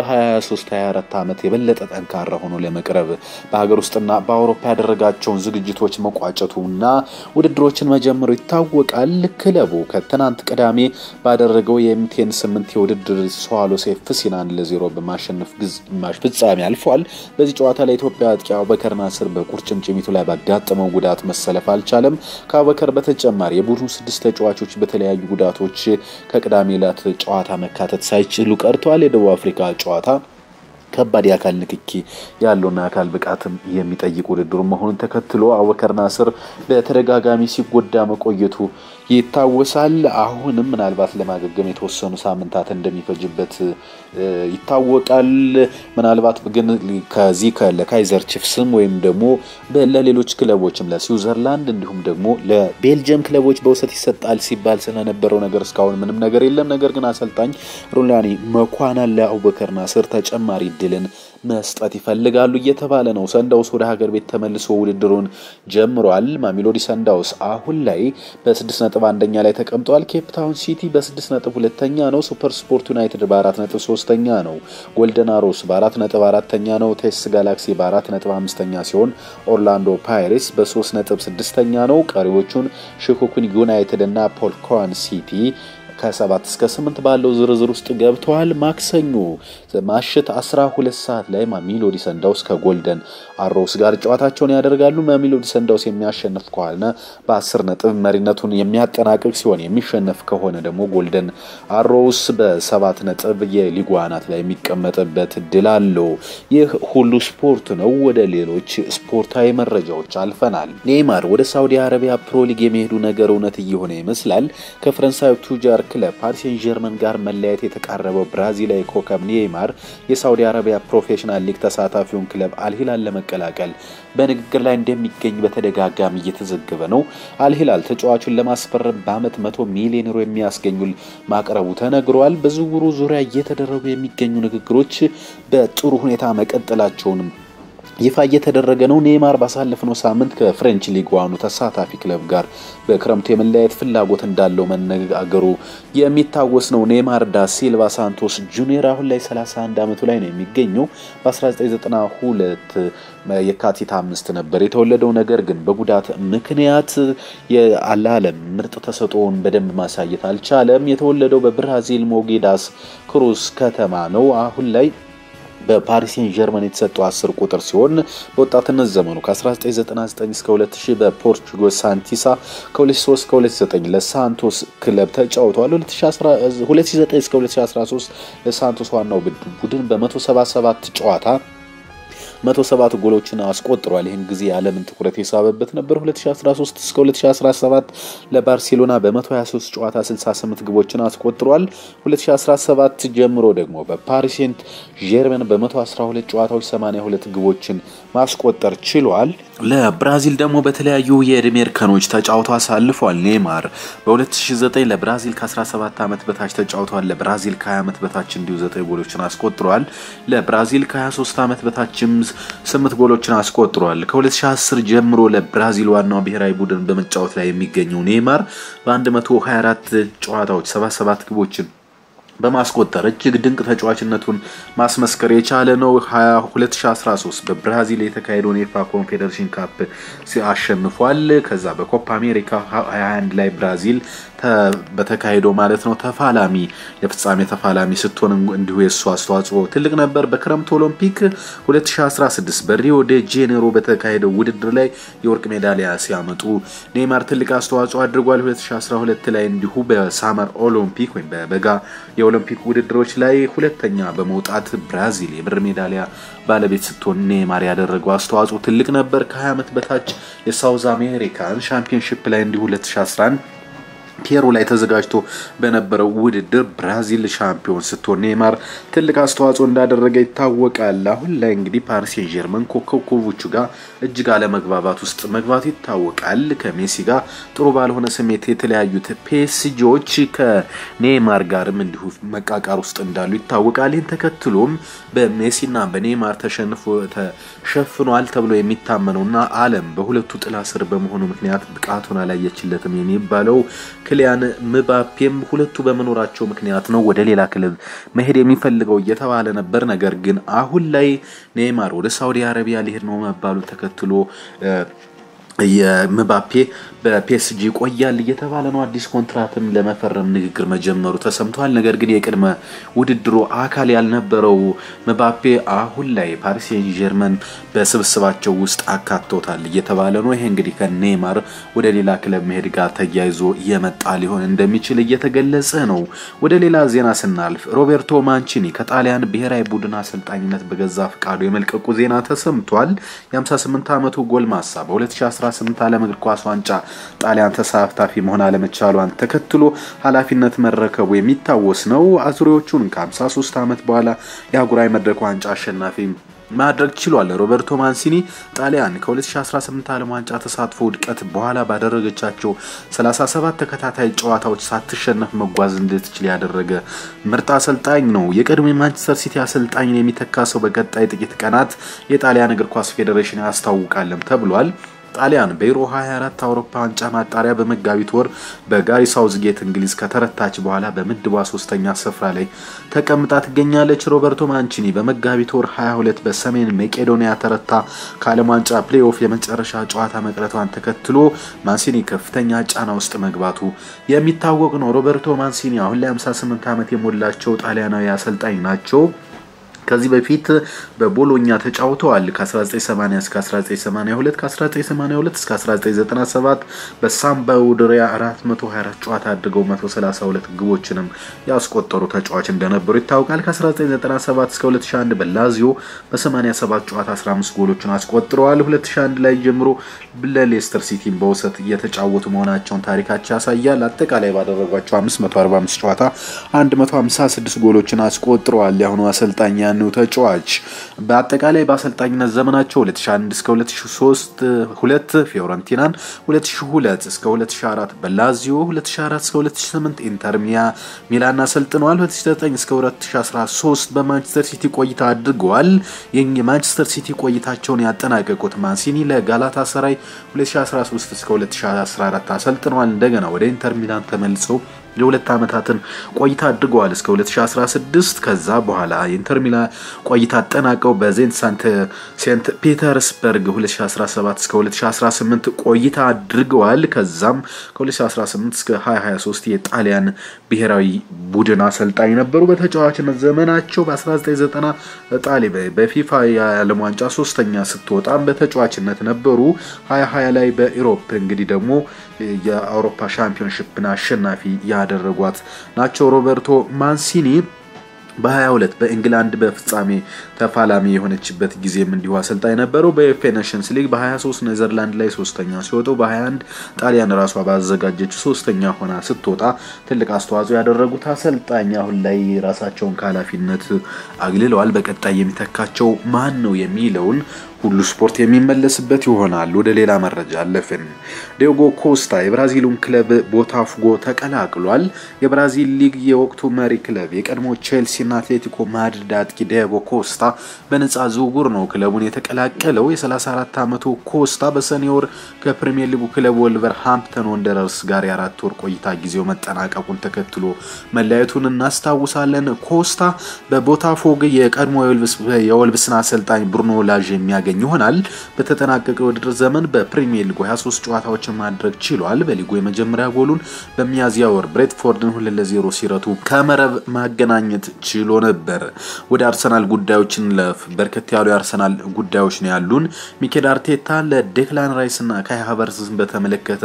በ23-24 ዓመት የበለጠ ጠንካራ ሆኖ ለመቅረብ በሀገር ውስጥና በአውሮፓ ያደረጋቸውን ዝግጅቶች መቋጨቱና ውድድሮችን መጀመሩ ይታወቃል። ክለቡ ከትናንት ቅዳሜ ባደረገው የኤምቲኤን 8 የውድድር ሶዋሎስ ኤፍሲን 1-0 በማሸነፍ ግማሽ ፍጻሜ አልፏል። በዚህ ጨዋታ ላይ ኢትዮጵያ አጥቂ አቡበከር ናስር በቁርጭምጭሚቱ ላይ ባጋጠመው ጉዳት መሰለፍ አልቻለም። ከአቡበከር በተጨማሪ የቡድኑ 6 ተጫዋቾች በተለያዩ ጉዳቶች ከቅዳሜ ዕለት ጨዋታ መካተት ሳይችሉ ቀርተዋል። የደቡብ አፍሪካ ጨዋታ ከባድ የአካል ንክኪ ያለውና አካል ብቃትም የሚጠይቅ ውድድር መሆኑን ተከትሎ አቡበከር ናስር በተደጋጋሚ ሲጎዳ መቆየቱ ይታወሳል። አሁንም ምናልባት ለማገገም የተወሰኑ ሳምንታት እንደሚፈጅበት ይታወቃል። ምናልባት ግን ከዚህ ለካይዘር ቺፍስም ወይም ደግሞ ለሌሎች ክለቦችም ለስዊዘርላንድ እንዲሁም ደግሞ ለቤልጂየም ክለቦች በውሰት ይሰጣል ሲባል ስለነበረው ነገር እስካሁን ምንም ነገር የለም። ነገር ግን አሰልጣኝ ሩላኒ መኳና ለአቡበከር ናስር ተጨማሪ ድልን መስጠት ይፈልጋሉ እየተባለ ነው። ሰንዳውስ ወደ ሀገር ቤት ተመልሶ ውድድሩን ጀምሯል። ማሚሎዲ ሰንዳውስ አሁን ላይ በ6 ነጥብ አንደኛ ላይ ተቀምጧል። ኬፕ ታውን ሲቲ በ6 ነጥብ ሁለተኛ ነው። ሱፐር ስፖርት ዩናይትድ በ4 ነጥብ ሶስተኛ ነው። ጎልደን አሮስ በ4 ነጥብ አራተኛ ነው። ቴስ ጋላክሲ በ4 ነጥብ አምስተኛ ሲሆን ኦርላንዶ ፓይሬትስ በ3 ነጥብ ስድስተኛ ነው። ቀሪዎቹን ሽኩኩን ዩናይትድ እና ፖልኮዋን ሲቲ ከ7 እስከ 8 ባለው ዝርዝር ውስጥ ገብተዋል። ማክሰኞ ማሽት 12 ሰዓት ላይ ማሚሎዲ ሰንዳውስ ከጎልደን አሮስ ጋር ጨዋታቸውን ያደርጋሉ። ማሚሎዲ ሰንዳውስ የሚያሸንፍ ከሆነ በ10 ነጥብ መሪነቱን የሚያጠናቅቅ ሲሆን የሚሸነፍ ከሆነ ደግሞ ጎልደን አሮስ በ7 ነጥብ የሊጉ አናት ላይ የሚቀመጥበት እድል አለው። ይህ ሁሉ ስፖርት ነው። ወደ ሌሎች ስፖርታዊ መረጃዎች አልፈናል። ኔይማር ወደ ሳውዲ አረቢያ ፕሮ ሊግ የሚሄዱ ነገር እውነት እየሆነ ይመስላል። ከፈረንሳዩ ቱጃር ክለብ ፓሪስ ሴን ጀርመን ጋር መለያየት የተቃረበው ብራዚላዊ ኮከብ ኔይማር የሳውዲ አረቢያ ፕሮፌሽናል ሊግ ተሳታፊውን ክለብ አልሂላል ለመቀላቀል በንግግር ላይ እንደሚገኝ በተደጋጋሚ እየተዘገበ ነው። አልሂላል ተጫዋቹን ለማስፈረም በአመት 100 ሚሊዮን ዩሮ የሚያስገኙል ማቅረቡ ተነግሯል። በዝውውሩ ዙሪያ እየተደረጉ የሚገኙ ንግግሮች በጥሩ ሁኔታ መቀጠላቸውንም ይፋ እየተደረገ ነው። ኔይማር ባሳለፈው ሳምንት ከፍሬንች ሊግ ዋኑ ተሳታፊ ክለብ ጋር በክረምቱ የመለያየት ፍላጎት እንዳለው መነጋገሩ የሚታወስ ነው። ኔይማር ዳ ሲልቫ ሳንቶስ ጁኒየር አሁን ላይ 31 ዓመቱ ላይ ነው የሚገኘው። በ1992 የካቲት 5 ነበር የተወለደው። ነገር ግን በጉዳት ምክንያት የዓለም ምርጥ ተሰጥኦን በደንብ ማሳየት አልቻለም። የተወለደው በብራዚል ሞጌዳስ ክሩስ ከተማ ነው። አሁን ላይ በፓሪስ ሴን ጀርመን የተሰጠው 10 ቁጥር ሲሆን በወጣትነት ዘመኑ ከ1999 እስከ 2000 በፖርቹጋል ሳንቲሳ ከ2003 እስከ 2009 ለሳንቶስ ክለብ ተጫውቷል። 2009 እስከ 2013 ለሳንቶስ ዋናው ቡድን በ177 ጨዋታ 107 ጎሎችን አስቆጥሯል። ይሄን ጊዜ ዓለምን ትኩረት የሳበበት ነበር። 2013 እስከ 2017 ለባርሴሎና በ123 ጨዋታ 68 ግቦችን አስቆጥሯል። 2017 ጀምሮ ደግሞ በፓሪስ ሴንት ጀርመን በ112 ጨዋታዎች 82 ግቦችን ማስቆጠር ችሏል። ለብራዚል ደግሞ በተለያዩ የእድሜ እርከኖች ተጫውቶ አሳልፏል። ኔይማር በ2009 ለብራዚል ከ17 ዓመት በታች ተጫውቷል። ለብራዚል ከ20 ዓመት በታች እንዲሁ 9 ጎሎችን አስቆጥሯል። ለብራዚል ከ23 ዓመት በታችም 8 ጎሎችን አስቆጥሯል። ከ2010 ጀምሮ ለብራዚል ዋናው ብሔራዊ ቡድን በመጫወት ላይ የሚገኘው ኔይማር በ124 ጨዋታዎች 77 ግቦችን በማስቆጠር እጅግ ድንቅ ተጫዋችነቱን ማስመስከር የቻለ ነው። 2013 በብራዚል የተካሄደውን የአፍሪካ ኮንፌዴሬሽን ካፕ አሸንፏል። ከዛ በኮፓ አሜሪካ 21 ላይ ብራዚል በተካሄደው ማለት ነው ተፋላሚ የፍጻሜ ተፋላሚ ስትሆን እንዲሁ የሱ አስተዋጽኦ ትልቅ ነበር። በክረምት ኦሎምፒክ 2016 በሪዮ ዴ ጄኔሮ በተካሄደው ውድድር ላይ የወርቅ ሜዳሊያ ሲያመጡ ኔይማር ትልቅ አስተዋጽኦ አድርጓል። 2012 ላይ እንዲሁ በሳመር ኦሎምፒክ ወይም በበጋ የኦሎምፒክ ውድድሮች ላይ ሁለተኛ በመውጣት ብራዚል የብር ሜዳሊያ ባለቤት ስትሆን ኔይማር ያደረገው አስተዋጽኦ ትልቅ ነበር። ከ20 ዓመት በታች የሳውዝ አሜሪካን ቻምፒየንሺፕ ላይ እንዲሁ 2011 ፔሩ ላይ ተዘጋጅቶ በነበረው ውድድር ብራዚል ሻምፒዮን ስትሆን ኔይማር ትልቅ አስተዋጽኦ እንዳደረገ ይታወቃል። አሁን ላይ እንግዲህ ፓሪስ ሴን ጀርመን ኮከቦቹ ጋር እጅግ አለመግባባት ውስጥ መግባቱ ይታወቃል። ከሜሲ ጋር ጥሩ ባልሆነ ስሜት የተለያዩት ፒኤስጂዎች ከኔይማር ጋርም እንዲሁ መቃቃር ውስጥ እንዳሉ ይታወቃል። ይህን ተከትሎም በሜሲና በኔይማር ተሸፍኗል ተብሎ የሚታመነውና ዓለም በሁለቱ ጥላ ስር በመሆኑ ምክንያት ብቃቱን አላየችለትም የሚባለው ክሊያን ምባፔም ሁለቱ በመኖራቸው ምክንያት ነው ወደ ሌላ ክለብ መሄድ የሚፈልገው እየተባለ ነበር። ነገር ግን አሁን ላይ ኔይማር ወደ ሳውዲ አረቢያ ሊሄድ ነው መባሉ ተከትሎ የምባፔ በፒኤስጂ ቆያል እየተባለ ነው። አዲስ ኮንትራትም ለመፈረም ንግግር መጀመሩ ተሰምቷል። ነገር ግን የቅድመ ውድድሩ አካል ያልነበረው ምባፔ አሁን ላይ ፓሪስ ሴን ጀርመን በስብስባቸው ውስጥ አካቶታል እየተባለ ነው። ይሄ እንግዲህ ከኔይማር ወደ ሌላ ክለብ መሄድ ጋር ተያይዞ የመጣ ሊሆን እንደሚችል እየተገለጸ ነው። ወደ ሌላ ዜና ስናልፍ ሮቤርቶ ማንቺኒ ከጣሊያን ብሔራዊ ቡድን አሰልጣኝነት በገዛ ፍቃዱ የመልቀቁ ዜና ተሰምቷል። የ58 ዓመቱ ጎልማሳ በ2018 ዓለም እግር ኳስ ዋንጫ ጣሊያን ተሳታፊ መሆን አለመቻሏን ተከትሎ ኃላፊነት መረከቡ የሚታወስ ነው። አዙሪዎቹን ከ53 ዓመት በኋላ የአህጉራዊ መድረክ ዋንጫ አሸናፊ ማድረግ ችሏል። ሮቤርቶ ማንሲኒ ጣሊያን ከ2018 ዓለም ዋንጫ ተሳትፎ ውድቀት በኋላ ባደረገቻቸው 37 ተከታታይ ጨዋታዎች ሳትሸነፍ መጓዝ እንድትችል ያደረገ ምርጥ አሰልጣኝ ነው። የቀድሞ ማንቸስተር ሲቲ አሰልጣኝ የሚተካ ሰው በቀጣይ ጥቂት ቀናት የጣሊያን እግር ኳስ ፌዴሬሽን ያስታውቃልም ተብሏል። ጣሊያን በዩሮ 24 አውሮፓ ዋንጫ ማጣሪያ በመጋቢት ወር በጋሪ ሳውዝጌት እንግሊዝ ከተረታች በኋላ በምድቧ 3ኛ ስፍራ ላይ ተቀምጣ ትገኛለች። ሮቤርቶ ማንቺኒ በመጋቢት ወር 22 በሰሜን መቄዶኒያ ተረታ ከዓለም ዋንጫ ፕሌይኦፍ የመጨረሻ ጨዋታ መቅረቷን ተከትሎ ማንሲኒ ከፍተኛ ጫና ውስጥ መግባቱ የሚታወቅ ነው። ሮቤርቶ ማንሲኒ አሁን ላይ 58 ዓመት የሞላቸው ጣሊያናዊ አሰልጣኝ ናቸው። ከዚህ በፊት በቦሎኛ ተጫውተዋል። ከ1980 እስከ 1982 ከ1982 እስከ 1997 በሳምባውድሪያ 424 ጨዋታ አድርገው 132 ግቦችንም ያስቆጠሩ ተጫዋች እንደነበሩ ይታወቃል። ከ1997 እስከ 2001 በላዚዮ በ87 ጨዋታ 15 ጎሎችን አስቆጥረዋል። 2001 ላይ ጀምሮ ለሌስተር ሲቲ በውሰት እየተጫወቱ መሆናቸውን ታሪካቸው ያሳያል። አጠቃላይ ባደረጓቸው 545 ጨዋታ 156 ጎሎችን አስቆጥረዋል። ያሁኑ አሰልጣኝ ነው ተጫዋች በአጠቃላይ በአሰልጣኝነት ዘመናቸው 2001 እስከ 2003 2 ፊዮረንቲናን 2002 እስከ 2004 በላዚዮ 2004 እስከ 2008 ኢንተር ሚላን አሰልጥነዋል። 2009 እስከ 2013 በማንቸስተር ሲቲ ቆይታ አድርገዋል። የማንቸስተር ሲቲ ቆይታቸውን ያጠናቀቁት ማንሲኒ ለጋላታሳራይ 2013 እስከ 2014 አሰልጥነዋል። እንደገና ወደ ኢንተር ሚላን ተመልሰው ለ2 ዓመታትን ቆይታ አድርገዋል እስከ 2016 ከዛ በኋላ ኢንተር ሚላን ቆይታ አጠናቀው በዜንት ሴንት ፒተርስበርግ 2017 እስከ 2018 ቆይታ አድርገዋል። ከዛም ከ2018 እስከ 2023 የጣሊያን ብሔራዊ ቡድን አሰልጣኝ ነበሩ። በተጫዋችነት ዘመናቸው በ1990 ጣሊያን በፊፋ የዓለም ዋንጫ 3ኛ ስትወጣም በተጫዋችነት ነበሩ። 2020 ላይ በዩሮፕ እንግዲህ ደግሞ የአውሮፓ ሻምፒዮንሺፕን አሸናፊ ያደረጓት ናቸው። ሮቤርቶ ማንሲኒ በ22 በእንግላንድ በፍጻሜ ተፋላሚ የሆነችበት ጊዜም እንዲሁ አሰልጣኝ ነበረው። በዩኤፋ ኔሽንስ ሊግ በ23 ኔዘርላንድ ላይ ሶስተኛ ሲወጡ በ21 ጣሊያን ራሷ ባዘጋጀችው ሶስተኛ ሆና ስትወጣ ትልቅ አስተዋጽኦ ያደረጉት አሰልጣኝ አሁን ላይ ራሳቸውን ከኃላፊነት አግልለዋል። በቀጣይ የሚተካቸው ማን ነው የሚለውን ሁሉ ስፖርት የሚመለስበት ይሆናል። ወደ ሌላ መረጃ አለፍን። ዲዮጎ ኮስታ የብራዚሉን ክለብ ቦታፎጎ ተቀላቅሏል። የብራዚል ሊግ የወቅቱ መሪ ክለብ የቀድሞ ቼልሲና አትሌቲኮ ማድሪድ አጥቂ ዲዮጎ ኮስታ በነፃ ዝውውር ነው ክለቡን የተቀላቀለው። የ34 ዓመቱ ኮስታ በሰኔ ወር ከፕሪሚየር ሊጉ ክለብ ወልቨርሃምፕተን ወንደረርስ ጋር የ4 ወር ቆይታ ጊዜው መጠናቀቁን ተከትሎ መለያየቱን እናስታውሳለን። ኮስታ በቦታፎጎ የቀድሞ የወልቭስን አሰልጣኝ ብሩኖ ላዥ የሚያገኝ ይሆናል። በተጠናቀቀው ውድድር ዘመን በፕሪሚየር ሊጉ 23 ጨዋታዎችን ማድረግ ችሏል። በሊጉ የመጀመሪያ ጎሉን በሚያዝያ ወር ብሬንትፎርድን 2-0 ሲረቱ ከመረብ ማገናኘት ችሎ ነበር። ወደ አርሰናል ጉዳዮችን በርከት ያሉ የአርሰናል ጉዳዮች ነው ያሉን። ሚኬል አርቴታ ለዴክላን ራይስና ካይ ሃቨርትዝን በተመለከተ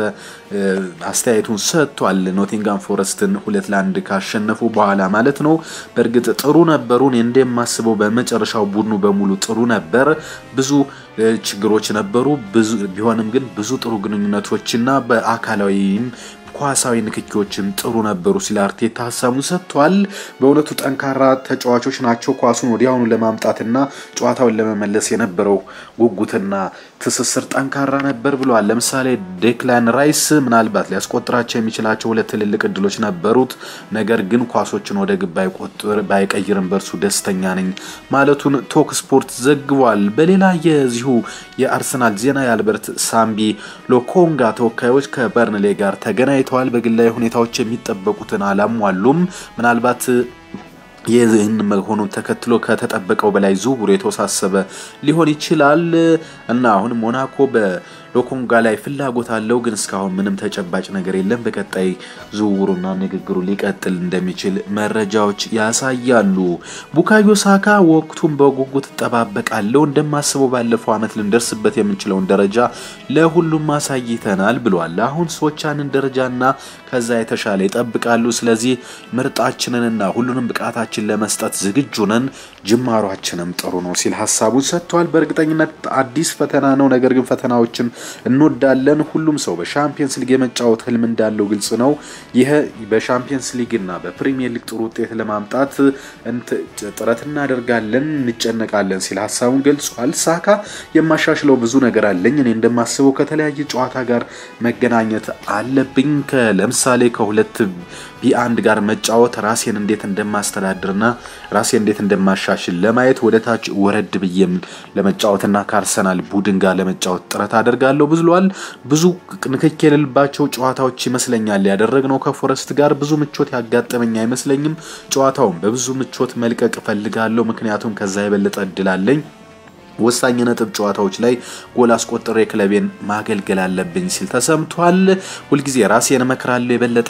አስተያየቱን ሰጥቷል። ኖቲንጋም ፎረስትን 2-1 ካሸነፉ በኋላ ማለት ነው። በእርግጥ ጥሩ ነበሩ። እንደማስበው በመጨረሻው ቡድኑ በሙሉ ጥሩ ነበር። ብዙ ችግሮች ነበሩ። ቢሆንም ግን ብዙ ጥሩ ግንኙነቶችና በአካላዊም ኳሳዊ ንክኪዎችም ጥሩ ነበሩ ሲል አርቴታ ሐሳቡን ሰጥቷል። በእውነቱ ጠንካራ ተጫዋቾች ናቸው። ኳሱን ወዲያውኑ ለማምጣትና ጨዋታውን ለመመለስ የነበረው ጉጉትና ትስስር ጠንካራ ነበር ብለዋል። ለምሳሌ ዴክላን ራይስ ምናልባት ሊያስቆጥራቸው የሚችላቸው 2 ትልልቅ እድሎች ነበሩት። ነገር ግን ኳሶችን ወደ ግብ ባይቀይርም በርሱ ደስተኛ ነኝ ማለቱን ቶክ ስፖርት ዘግቧል። በሌላ የዚሁ የአርሰናል ዜና የአልበርት ሳምቢ ሎኮንጋ ተወካዮች ከበርንሌ ጋር ተገናኝተዋል። በግላዊ ሁኔታዎች የሚጠበቁትን አላሟሉም። ምናልባት የዚህን መሆኑን ተከትሎ ከተጠበቀው በላይ ዝውውሩ የተወሳሰበ ሊሆን ይችላል እና አሁን ሞናኮ በሎኮንጋ ላይ ፍላጎት አለው፣ ግን እስካሁን ምንም ተጨባጭ ነገር የለም። በቀጣይ ዝውውሩና ንግግሩ ሊቀጥል እንደሚችል መረጃዎች ያሳያሉ። ቡካዮ ሳካ ወቅቱን በጉጉት ተጠባበቃለሁ፣ እንደማስበው ባለፈው አመት ልንደርስበት የምንችለውን ደረጃ ለሁሉም ማሳይተናል ብሏል። አሁን ሶቻንን ደረጃና ከዛ የተሻለ ይጠብቃሉ። ስለዚህ ምርጣችንንና ሁሉንም ብቃታችንን ለመስጠት ዝግጁ ነን፣ ጅማሯችንም ጥሩ ነው ሲል ሐሳቡን ሰጥቷል። በእርግጠኝነት አዲስ ፈተና ነው፣ ነገር ግን ፈተናዎችን እንወዳለን። ሁሉም ሰው በሻምፒየንስ ሊግ የመጫወት ህልም እንዳለው ግልጽ ነው። ይሄ በሻምፒየንስ ሊግና በፕሪሚየር ሊግ ጥሩ ውጤት ለማምጣት ጥረት እናደርጋለን፣ እንጨነቃለን ሲል ሐሳቡን ገልጿል። ሳካ የማሻሽለው ብዙ ነገር አለኝ፣ እኔ እንደማስበው ከተለያየ ጨዋታ ጋር መገናኘት አለብኝ። ለምሳሌ ከሁለት ቢ1 ጋር መጫወት ራሴን እንዴት እንደማስተዳድርና ራሴን እንዴት እንደማሻሽል ለማየት ወደታች ወረድ ብዬም ለመጫወትና ከአርሰናል ቡድን ጋር ለመጫወት ጥረት አደርጋለሁ ብሏል። ብዙ ንክኪ የሌለባቸው ጨዋታዎች ይመስለኛል ያደረግነው ከፎረስት ጋር ብዙ ምቾት ያጋጠመኝ አይመስለኝም። ጨዋታውን በብዙ ምቾት መልቀቅ ፈልጋለሁ፣ ምክንያቱም ከዛ የበለጠ እድል አለኝ። ወሳኝ ነጥብ ጨዋታዎች ላይ ጎል አስቆጥሬ ክለቤን ማገልገል አለብኝ ሲል ተሰምቷል። ሁልጊዜ ራሴን መክራለሁ፣ የበለጠ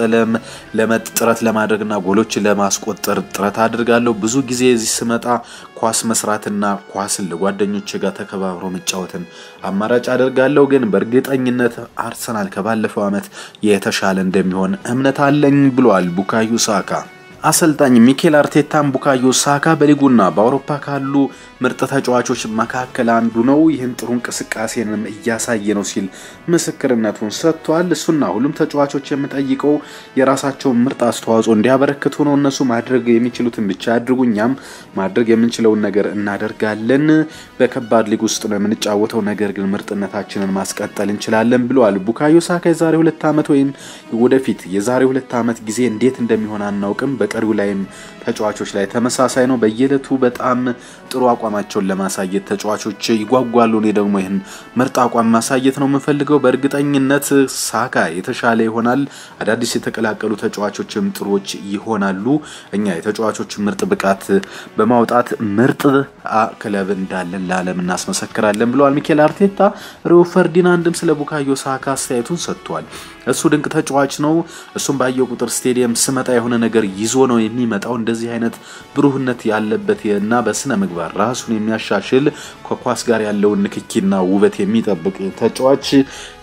ለመጥራት ለማድረግና ጎሎችን ለማስቆጠር ጥረት አድርጋለሁ። ብዙ ጊዜ እዚህ ስመጣ ኳስ መስራትና ኳስን ለጓደኞቼ ጋር ተከባብሮ መጫወትን አማራጭ አደርጋለሁ። ግን በእርግጠኝነት አርሰናል ከባለፈው አመት የተሻለ እንደሚሆን እምነት አለኝ ብሏል ቡካዮ ሳካ። አሰልጣኝ ሚኬል አርቴታም ቡካዮ ሳካ በሊጉና በአውሮፓ ካሉ ምርጥ ተጫዋቾች መካከል አንዱ ነው፣ ይህን ጥሩ እንቅስቃሴንም እያሳየ ነው ሲል ምስክርነቱን ሰጥቷል። እሱና ሁሉም ተጫዋቾች የሚጠይቀው የራሳቸውን ምርጥ አስተዋጽኦ እንዲያበረክቱ ነው። እነሱ ማድረግ የሚችሉትን ብቻ ያድርጉኛም ማድረግ የምንችለውን ነገር እናደርጋለን። በከባድ ሊግ ውስጥ ነው የምንጫወተው፣ ነገር ግን ምርጥነታችንን ማስቀጠል እንችላለን ብለዋል ቡካዮ ሳካ። የዛሬ 2 አመት ወይም ወደፊት የዛሬ 2 አመት ጊዜ እንዴት እንደሚሆን አናውቅም። በቀሪው ላይም ተጫዋቾች ላይ ተመሳሳይ ነው። በየለቱ በጣም ጥሩ አቋማቸውን ለማሳየት ተጫዋቾች ይጓጓሉ። እኔ ደግሞ ይሄን ምርጥ አቋም ማሳየት ነው የምፈልገው። በእርግጠኝነት ሳካ የተሻለ ይሆናል። አዳዲስ የተቀላቀሉ ተጫዋቾችም ጥሩዎች ይሆናሉ። እኛ የተጫዋቾች ምርጥ ብቃት በማውጣት ምርጥ ክለብ እንዳለን ለዓለም እናስመሰክራለን ብለዋል ሚኬል አርቴታ። ሪዮ ፈርዲናንድም ስለ ቡካዮ ሳካ አስተያየቱን ሰጥቷል። እሱ ድንቅ ተጫዋች ነው። እሱም ባየው ቁጥር ስቴዲየም ስመጣ የሆነ ነገር ይዞ ነው የሚመጣው። እንደዚህ አይነት ብሩህነት ያለበት እና በስነ ምግባር ራሱን የሚያሻሽል ከኳስ ጋር ያለውን ንክኪና ውበት የሚጠብቅ ተጫዋች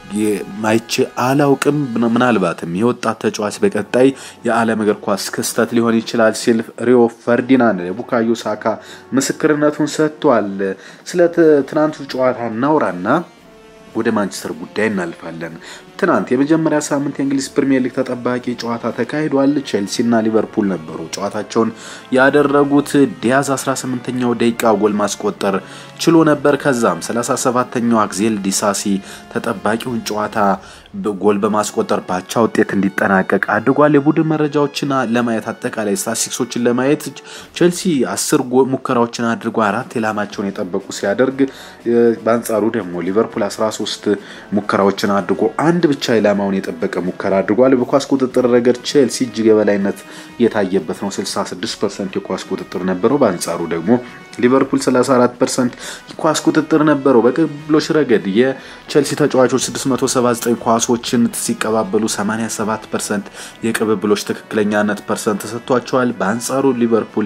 ማይቼ አላውቅም ምናልባትም የወጣት ተጫዋች በቀጣይ የዓለም እግር ኳስ ክስተት ሊሆን ይችላል ሲል ሪዮ ፈርዲናንድ የቡካዮ ሳካ ምስክርነቱን ሰጥቷል። ስለ ትናንቱ ጨዋታ እናውራና ወደ ማንቸስተር ጉዳይ እናልፋለን። ትናንት የመጀመሪያ ሳምንት የእንግሊዝ ፕሪሚየር ሊግ ተጠባቂ ጨዋታ ተካሂዷል። ቼልሲና ሊቨርፑል ነበሩ ጨዋታቸውን ያደረጉት። ዲያዝ 18ኛው ደቂቃ ጎል ማስቆጠር ችሎ ነበር። ከዛም 37ኛው አክሴል ዲሳሲ ተጠባቂውን ጨዋታ ጎል በማስቆጠር ባቻ ውጤት እንዲጠናቀቅ አድርጓል። የቡድን መረጃዎችን ለማየት አጠቃላይ ስታቲስቲክሶችን ለማየት ቼልሲ 10 ሙከራዎችን አድርጎ 4 ኢላማቸውን የጠበቁ ሲያደርግ በአንጻሩ ደግሞ ሊቨርፑል 13 ሙከራዎችን አድርጎ አንድ ብቻ ኢላማውን የጠበቀ ሙከራ አድርጓል። በኳስ ቁጥጥር ረገድ ቼልሲ እጅግ የበላይነት የታየበት ነው። 66% የኳስ ቁጥጥር ነበረው። በአንጻሩ ደግሞ ሊቨርፑል 34% ኳስ ቁጥጥር ነበረው። በቅብብሎች ረገድ የቼልሲ ተጫዋቾች 679 ኳሶችን ሲቀባበሉ 87% የቅብብሎች ትክክለኛነት ፐርሰንት ተሰጥቷቸዋል። በአንጻሩ ሊቨርፑል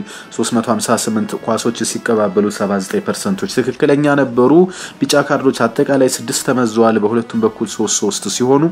358 ኳሶች ሲቀባበሉ 79% ትክክለኛ ነበሩ። ቢጫ ካርዶች አጠቃላይ 6 ተመዘዋል። በሁለቱም በኩል 3 ሲሆኑ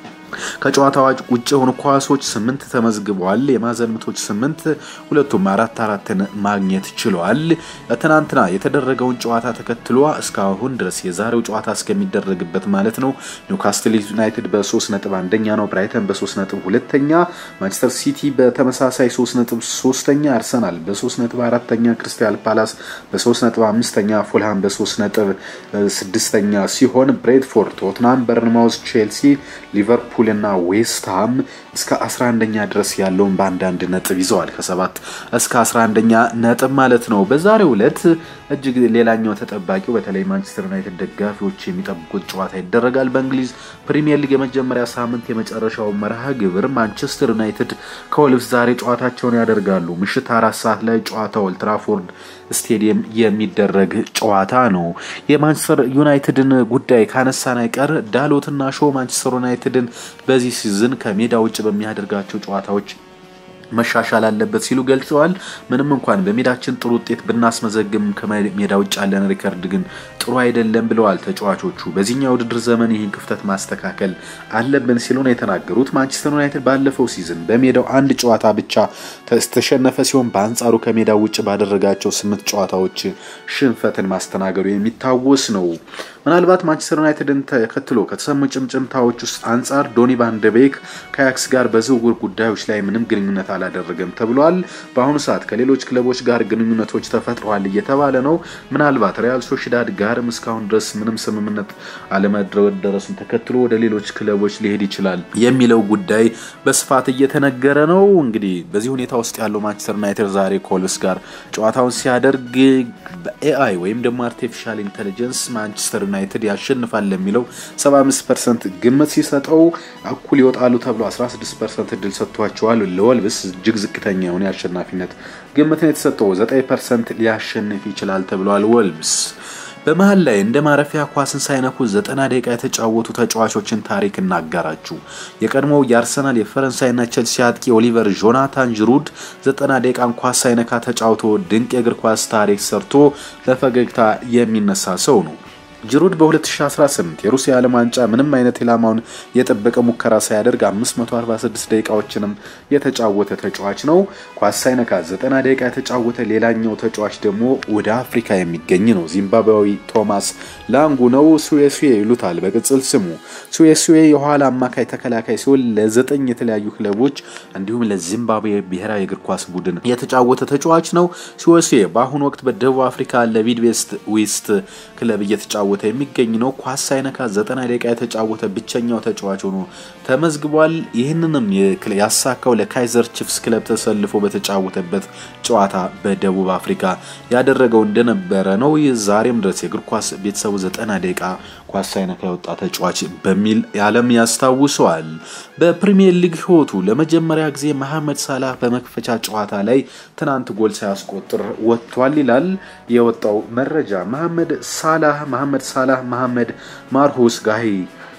ከጨዋታው ውጭ ሆኖ ኳሶች 8 ተመዝግበዋል። የማዕዘን ምቶች 8 ሁለቱም 4 ማግኘት ችለዋል። ትናንትና የተደረገውን ጨዋታ ተከትሎ እስካሁን ድረስ የዛሬው ጨዋታ እስከሚደረግበት ማለት ነው ኒውካስትል ዩናይትድ በ3 ነጥብ አንደኛ ነው። ብራይተን በ3 ነጥብ ሁለተኛ፣ ማንቸስተር ሲቲ በተመሳሳይ 3 ነጥብ ሶስተኛ፣ አርሰናል በ3 ነጥብ አራተኛ፣ ክሪስታል ፓላስ በ3 ነጥብ አምስተኛ፣ ፉልሃም በ3 ነጥብ ስድስተኛ ሲሆን ብሬንትፎርድ፣ ቶትናም፣ በርንማውዝ፣ ቼልሲ፣ ሊቨርፑል እና ዌስትሃም እስከ 11ኛ ድረስ ያለውን በአንድ ነጥብ ይዘዋል። ከ7 እስከ 11ኛ ነጥብ ማለት ነው። በዛሬው ዕለት እጅግ ሌላኛው ተጠባቂው በተለይ ማንቸስተር ዩናይትድ ደጋፊዎች የሚጠብቁት ጨዋታ ይደረጋል። በእንግሊዝ ፕሪሚየር ሊግ የመጀመሪያ ሳምንት የመጨረሻው መርሃ ግብር ማንቸስተር ዩናይትድ ከወልቭስ ዛሬ ጨዋታቸውን ያደርጋሉ። ምሽት 4 ሰዓት ላይ ጨዋታው ኦልድ ትራፎርድ ስቴዲየም የሚደረግ ጨዋታ ነው። የማንቸስተር ዩናይትድን ጉዳይ ካነሳን አይቀር ዳሎትና ሾው ማንቸስተር ዩናይትድን በዚህ ሲዝን ከሜዳ ውጭ በሚያደርጋቸው ጨዋታዎች መሻሻል አለበት ሲሉ ገልጸዋል። ምንም እንኳን በሜዳችን ጥሩ ውጤት ብናስመዘግም ከሜዳ ውጭ ያለን ሪከርድ ግን ጥሩ አይደለም ብለዋል ተጫዋቾቹ። በዚህኛው ውድድር ዘመን ይህን ክፍተት ማስተካከል አለብን ሲሉ ነው የተናገሩት። ማንቸስተር ዩናይትድ ባለፈው ሲዝን በሜዳው አንድ ጨዋታ ብቻ ተሸነፈ ሲሆን በአንጻሩ ከሜዳው ውጭ ባደረጋቸው 8 ጨዋታዎች ሽንፈትን ማስተናገዱ የሚታወስ ነው። ምናልባት ማንቸስተር ዩናይትድን ተከትሎ ከተሰሙ ጭምጭምታዎች ውስጥ አንጻር ዶኒ ቫን ደ ቤክ ከአያክስ ጋር በዝውውር ጉዳዮች ላይ ምንም ግንኙነት አላደረገም ተብሏል። በአሁኑ ሰዓት ከሌሎች ክለቦች ጋር ግንኙነቶች ተፈጥረዋል እየተባለ ነው። ምናልባት ሪያል ሶሺዳድ ጋርም እስካሁን ድረስ ምንም ስምምነት አለመድረሱን ተከትሎ ወደ ሌሎች ክለቦች ሊሄድ ይችላል የሚለው ጉዳይ በስፋት እየተነገረ ነው። እንግዲህ በዚህ ሁኔታ ውስጥ ያለው ማንቸስተር ዩናይትድ ዛሬ ከወልቭስ ጋር ጨዋታውን ሲያደርግ በኤአይ ወይም ደግሞ አርቲፊሻል ኢንተለጀንስ ማንቸስተር ዩናይትድ ያሸንፋል ለሚለው 75% ግምት ሲሰጠው እኩል ይወጣሉ ተብሎ 16% እድል ሰጥቷቸዋል። ለወልቭስ እጅግ ዝቅተኛ የሆነ አሸናፊነት ግምት ነው የተሰጠው። 9% ሊያሸንፍ ይችላል ተብሏል። ወልቭስ በመሃል ላይ እንደ ማረፊያ ኳስን ሳይነኩ 90 ደቂቃ የተጫወቱ ተጫዋቾችን ታሪክ እናጋራችሁ። የቀድሞው የአርሰናል የፈረንሳይና ቼልሲ አጥቂ ኦሊቨር ጆናታን ጅሩድ 90 ደቂቃ ኳስ ሳይነካ ተጫውቶ ድንቅ የእግር ኳስ ታሪክ ሰርቶ ለፈገግታ የሚነሳ ሰው ነው። ጅሩድ በ2018 የሩሲያ ዓለም ዋንጫ ምንም አይነት ኢላማውን የጠበቀ ሙከራ ሳያደርግ 546 ደቂቃዎችንም የተጫወተ ተጫዋች ነው። ኳስ ሳይነካ 90 ደቂቃ የተጫወተ ሌላኛው ተጫዋች ደግሞ ወደ አፍሪካ የሚገኝ ነው። ዚምባብዌዊ ቶማስ ላንጉ ነው። ሱዌሱዌ ይሉታል በቅጽል ስሙ። ሱዌሱዌ የኋላ አማካይ ተከላካይ ሲሆን ለ9 የተለያዩ ክለቦች እንዲሁም ለዚምባብዌ ብሔራዊ እግር ኳስ ቡድን የተጫወተ ተጫዋች ነው። ሱዌሱዌ በአሁኑ ወቅት በደቡብ አፍሪካ ለቪድዌስት ዊስት ክለብ እየተጫወተ የሚገኝ ነው። ኳስ ሳይነካ 90 ደቂቃ የተጫወተ ብቸኛው ተጫዋች ሆኖ ተመዝግቧል። ይህንንም ያሳካው ለካይዘር ቺፍስ ክለብ ተሰልፎ በተጫወተበት ጨዋታ በደቡብ አፍሪካ ያደረገው እንደነበረ ነው። ዛሬም ድረስ የእግር ኳስ ቤተሰቡ 90 ደቂቃ ኳስ ሳይነካ የወጣ ተጫዋች በሚል ዓለም ያስታውሰዋል። በፕሪሚየር ሊግ ህይወቱ ለመጀመሪያ ጊዜ መሐመድ ሳላህ በመክፈቻ ጨዋታ ላይ ትናንት ጎል ሳያስቆጥር ወጥቷል ይላል የወጣው መረጃ። መሐመድ ሳላህ መሐመድ ማርሁስ ጋሂ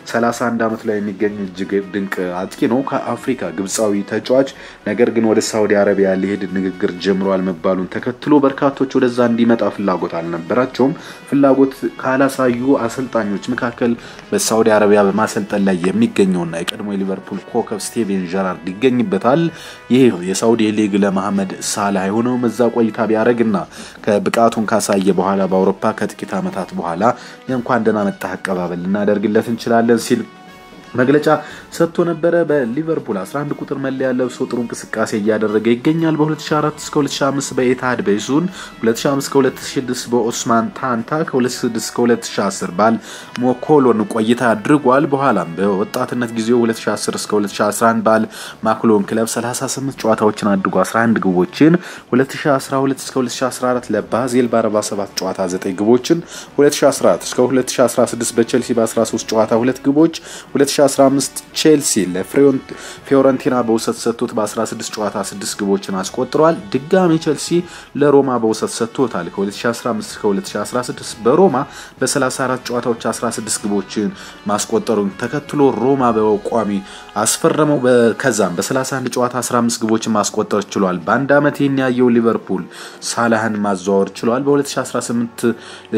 31 ዓመት ላይ የሚገኝ እጅግ ድንቅ አጥቂ ነው ከአፍሪካ ግብጻዊ ተጫዋች ነገር ግን ወደ ሳውዲ አረቢያ ሊሄድ ንግግር ጀምሯል መባሉን ተከትሎ በርካቶች ወደዛ እንዲመጣ ፍላጎት አልነበራቸውም ፍላጎት ካላሳዩ አሰልጣኞች መካከል በሳውዲ አረቢያ በማሰልጠን ላይ የሚገኘውና የቀድሞ ሊቨርፑል ኮከብ ስቲቨን ጀራርድ ይገኝበታል ይሄ የሳውዲ ሊግ ለመሐመድ ሳላህ ሆኖ መዛ ቆይታ ቢያረግና ከብቃቱን ካሳየ በኋላ በአውሮፓ ከጥቂት ዓመታት በኋላ እንኳን ደህና መጣህ አቀባበል እናደርግለት እንችላለን ሲል መግለጫ ሰጥቶ ነበር በሊቨርፑል 11 ቁጥር መለያ ለብሶ ጥሩ እንቅስቃሴ ያደረገ ይገኛል በ2004 እስከ 2005 በኢታድ በይዙን 2005 እስከ 2006 በኦስማን ታንታ ከ2006 እስከ 2010 ባል ሞኮሎን ቆይታ አድርጓል በኋላም በወጣትነት ጊዜው 2010 እስከ 2011 ባል ማክሎን ክለብ 38 ጨዋታዎችን አድርጎ 11 ግቦችን 2012 እስከ 2014 ለባዜል በ47 ጨዋታ 9 ግቦችን 2014 እስከ 2016 በቼልሲ በ13 ጨዋታ 2 ግቦች 2015 ቼልሲ ለፊዮረንቲና በውሰት ሰጥቶት በ16 ጨዋታ 6 ግቦችን አስቆጥሯል ድጋሚ ቼልሲ ለሮማ በውሰት ሰጥቶታል ከ2015 እስከ 2016 በሮማ በ34 ጨዋታዎች 16 ግቦችን ማስቆጠሩን ተከትሎ ሮማ በቋሚ አስፈረመው ከዛም በ31 ጨዋታ 15 ግቦችን ማስቆጠር ችሏል በአንድ አመት ይሄን ያየው ሊቨርፑል ሳላህን ማዘዋወር ችሏል በ2018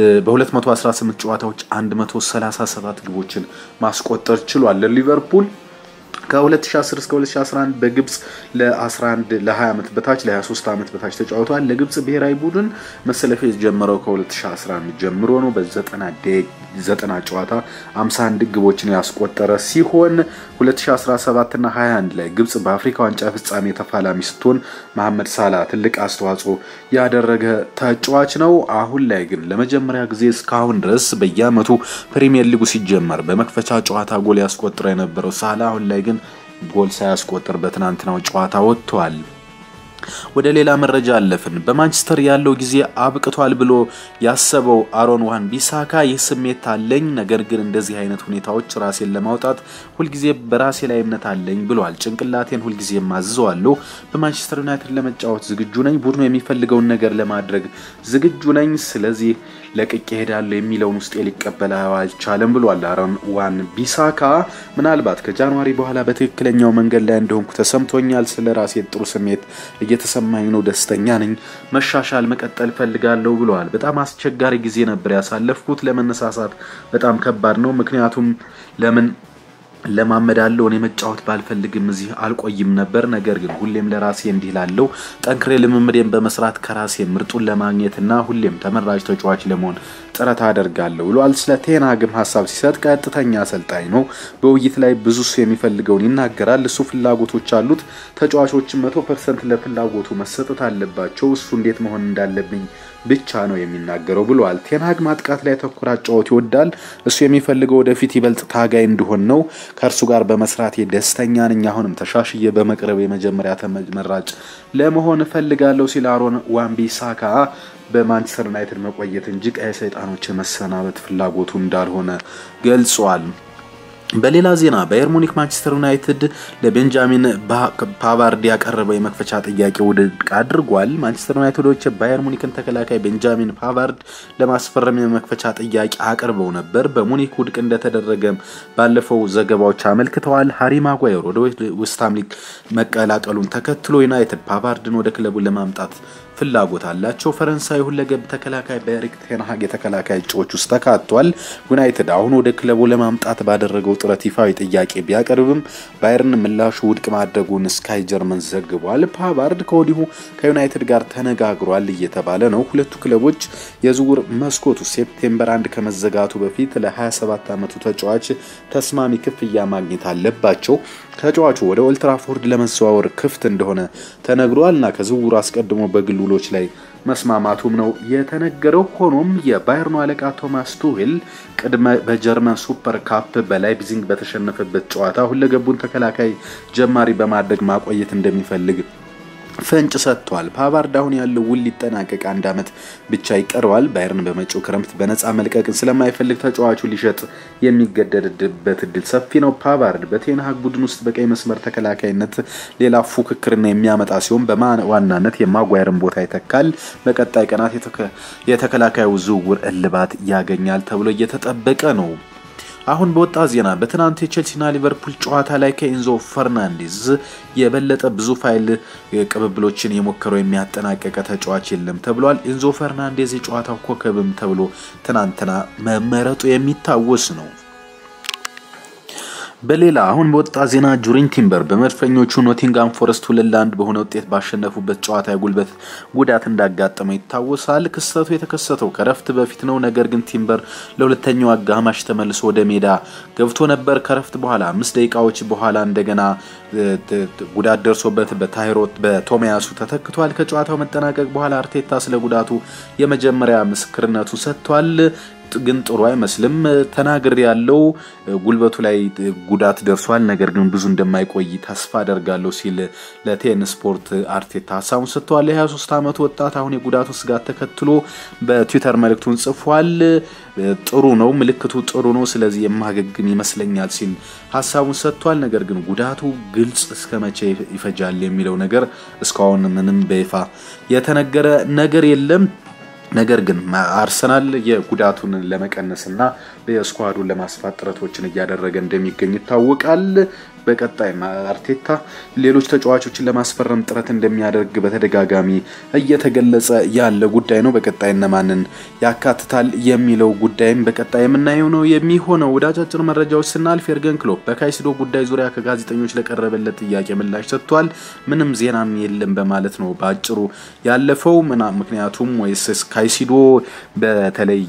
በ218 ጨዋታዎች 137 ግቦችን ማስቆጠር ችሏል ለሊቨርፑል ከ2010 እስከ 2011 በግብጽ ለ11 ለ20 አመት በታች ለ23 አመት በታች ተጫውቷል ለግብጽ ብሔራዊ ቡድን መሰለፍ የጀመረው ከ2011 ጀምሮ ነው በ90 ጨዋታ 51 ግቦችን ያስቆጠረ ሲሆን 2017 እና 21 ላይ ግብጽ በአፍሪካ ዋንጫ ፍጻሜ ተፋላሚ ስትሆን መሐመድ ሳላህ ትልቅ አስተዋጽኦ ያደረገ ተጫዋች ነው አሁን ላይ ግን ለመጀመሪያ ጊዜ እስካሁን ድረስ በየአመቱ ፕሪሚየር ሊጉ ሲጀመር በመክፈቻ ጨዋታ ጎል ያስቆጥረ የነበረው ሳላህ አሁን ላይ ግን ጎል ሳያስቆጥር በትናንትናው ጨዋታ ወጥቷል ወደ ሌላ መረጃ አለፍን በማንቸስተር ያለው ጊዜ አብቅቷል ብሎ ያሰበው አሮን ዋን ቢሳካ የስሜት አለኝ ነገር ግን እንደዚህ አይነት ሁኔታዎች ራሴን ለማውጣት ሁሉ ጊዜ በራሴ ላይ እምነት አለኝ ብሏል ጭንቅላቴን ሁሉ ጊዜ ማዝዘዋለሁ በማንቸስተር ዩናይትድ ለመጫወት ዝግጁ ነኝ ቡድኑ የሚፈልገው ነገር ለማድረግ ዝግጁ ነኝ ስለዚህ ለቅቄ ሄዳለሁ የሚለውን ውስጥ ሊቀበለው አልቻለም ብሏል አሮን ዋን ቢሳካ ምናልባት ከጃንዋሪ በኋላ በትክክለኛው መንገድ ላይ እንደሆንኩ ተሰምቶኛል ስለራሴ ጥሩ ስሜት እየተሰማኝ ነው ደስተኛ ነኝ መሻሻል መቀጠል ፈልጋለሁ ብሏል በጣም አስቸጋሪ ጊዜ ነበር ያሳለፍኩት ለመነሳሳት በጣም ከባድ ነው ምክንያቱም ለምን ለማመዳለው እኔ መጫወት ባልፈልግም እዚህ አልቆይም ነበር ነገር ግን ሁሌም ለራሴ እንዲላለው ጠንክሬ ለመምደም በመስራት ከራሴ ምርጡን ለማግኘትና ሁሌም ተመራጭ ተጫዋች ለመሆን ጥረት አደርጋለሁ ብሏል ስለ ቴናግም ሐሳብ ሲሰጥ ቀጥተኛ አሰልጣኝ ነው በውይይት ላይ ብዙ የሚፈልገውን ይናገራል እሱ ፍላጎቶች አሉት ተጫዋቾች 100% ለፍላጎቱ መሰጠት አለባቸው እሱ እንዴት መሆን እንዳለብኝ ብቻ ነው የሚናገረው ብሏል ቴናግ ማጥቃት ላይ ተኩራጫው ይወዳል እሱ የሚፈልገው ወደፊት ይበልጥ ታጋይ እንደሆነ ነው ከርሱ ጋር በመስራት ደስተኛ ነኝ አሁንም ተሻሽዬ በመቅረብ የመጀመሪያ ተመራጭ ለመሆን ፈልጋለሁ ሲል አሮን ዋን ቢሳካ በማንቸስተር ዩናይትድ መቆየት እንጂ ቀይ ሰይጣኖች መሰናበት ፍላጎቱ እንዳልሆነ ገልጿል በሌላ ዜና ባየር ሙኒክ ማንቸስተር ዩናይትድ ለቤንጃሚን ፓቫርድ ያቀረበው የመክፈቻ ጥያቄ ውድቅ አድርጓል ማንቸስተር ዩናይትዶች ባየር ሙኒክን ተከላካይ ቤንጃሚን ፓቫርድ ለማስፈረም የመክፈቻ ጥያቄ አቀርበው ነበር በሙኒክ ውድቅ እንደተደረገ ባለፈው ዘገባዎች አመልክተዋል ሃሪ ማጓየር ወደ ዌስትሃም ሊግ መቀላቀሉን ተከትሎ ዩናይትድ ፓቫርድን ወደ ክለቡ ለማምጣት ፍላጎት አላቸው ፈረንሳይ ሁለገብ ተከላካይ በኤሪክ ቴን ሃግ የተከላካይ ጮች ውስጥ ተካቷል ዩናይትድ አሁን ወደ ክለቡ ለማምጣት ባደረገው ጥረት ይፋዊ ጥያቄ ቢያቀርብም ባየርን ምላሹ ውድቅ ማድረጉን ስካይ ጀርመን ዘግቧል ፓቫርድ ከወዲሁ ከዩናይትድ ጋር ተነጋግሯል እየተባለ ነው ሁለቱ ክለቦች የዝውውር መስኮቱ ሴፕቴምበር 1 ከመዘጋቱ በፊት ለ27 አመቱ ተጫዋች ተስማሚ ክፍያ ማግኘት አለባቸው ተጫዋቹ ወደ ኦልድ ትራፎርድ ለመዘዋወር ክፍት እንደሆነ ተነግሯልና ከዝውውሩ አስቀድሞ በግሉሎች ላይ መስማማቱም ነው የተነገረው ሆኖም የባየርኑ አለቃ ቶማስ ቱሄል ቀድመ በጀርመን ሱፐር ካፕ በላይፕዚግ በተሸነፈበት ጨዋታ ሁለገቡን ተከላካይ ጀማሪ በማድረግ ማቆየት እንደሚፈልግ ፍንጭ ሰጥቷል ፓቫርድ አሁን ያለው ውል ሊጠናቀቅ አንድ አመት ብቻ ይቀርዋል ባየርን በመጪው ክረምት በነፃ መልቀቅን ስለማይፈልግ ተጫዋቹ ሊሸጥ የሚገደድበት እድል ሰፊ ነው ፓቫርድ በቴን ሃግ ቡድን ውስጥ በቀይ መስመር ተከላካይነት ሌላ ፉክክርና የሚያመጣ ሲሆን በዋናነት የማጓየርን ቦታ ይተካል በቀጣይ ቀናት የተከላካዩ ዝውውር እልባት ያገኛል ተብሎ እየተጠበቀ ነው አሁን በወጣ ዜና በትናንት የቼልሲና ሊቨርፑል ጨዋታ ላይ ከኤንዞ ፈርናንዴዝ የበለጠ ብዙ ፋይል ቅብብሎችን የሞከረው የሚያጠናቀቀ ተጫዋች የለም ተብሏል። ኤንዞ ፈርናንዴዝ የጨዋታው ኮከብም ተብሎ ትናንትና መመረጡ የሚታወስ ነው። በሌላ አሁን በወጣ ዜና ጁሪን ቲምበር በመድፈኞቹ ኖቲንጋም ፎረስት 2-1 በሆነ ውጤት ባሸነፉበት ጨዋታ የጉልበት ጉዳት እንዳጋጠመው ይታወሳል። ክስተቱ የተከሰተው ከረፍት በፊት ነው። ነገር ግን ቲምበር ለሁለተኛው አጋማሽ ተመልሶ ወደ ሜዳ ገብቶ ነበር። ከረፍት በኋላ 5 ደቂቃዎች በኋላ እንደገና ጉዳት ደርሶበት በቶሚያሱ ተተክቷል። ከጨዋታው መጠናቀቅ በኋላ አርቴታ ስለ ጉዳቱ የመጀመሪያ ምስክርነቱን ሰጥቷል። ግን ጥሩ አይመስልም ተናግር ያለው ጉልበቱ ላይ ጉዳት ደርሷል ነገር ግን ብዙ እንደማይቆይ ተስፋ አደርጋለሁ ሲል ለቴን ስፖርት አርቴታ ሐሳቡን ሰጥቷል። የ23 ዓመት ወጣት አሁን የጉዳቱ ስጋት ተከትሎ በትዊተር መልእክቱን ጽፏል። ጥሩ ነው ምልክቱ ጥሩ ነው ስለዚህ የማገግም ይመስለኛል ሲል ሐሳቡን ሰጥቷል። ነገር ግን ጉዳቱ ግልጽ እስከመቼ ይፈጃል የሚለው ነገር እስካሁን ምንም በይፋ የተነገረ ነገር የለም። ነገር ግን አርሰናል የጉዳቱን ለመቀነስና በስኳዱን ለማስፋት ጥረቶችን እያደረገ እንደሚገኝ ይታወቃል። በቀጣይ አርቴታ ሌሎች ተጫዋቾችን ለማስፈረም ጥረት እንደሚያደርግ በተደጋጋሚ እየተገለጸ ያለ ጉዳይ ነው። በቀጣይ እነማንን ያካትታል የሚለው ጉዳይም በቀጣይ የምናየው ነው የሚሆነው። ወደ አጫጭር መረጃዎች ስናልፍ የርገን ክሎፕ በካይሲዶ ጉዳይ ዙሪያ ከጋዜጠኞች ለቀረበለት ጥያቄ ምላሽ ሰጥቷል። ምንም ዜናም የለም በማለት ነው ባጭሩ ያለፈው። ምክንያቱም ወይስ ካይሲዶ በተለይ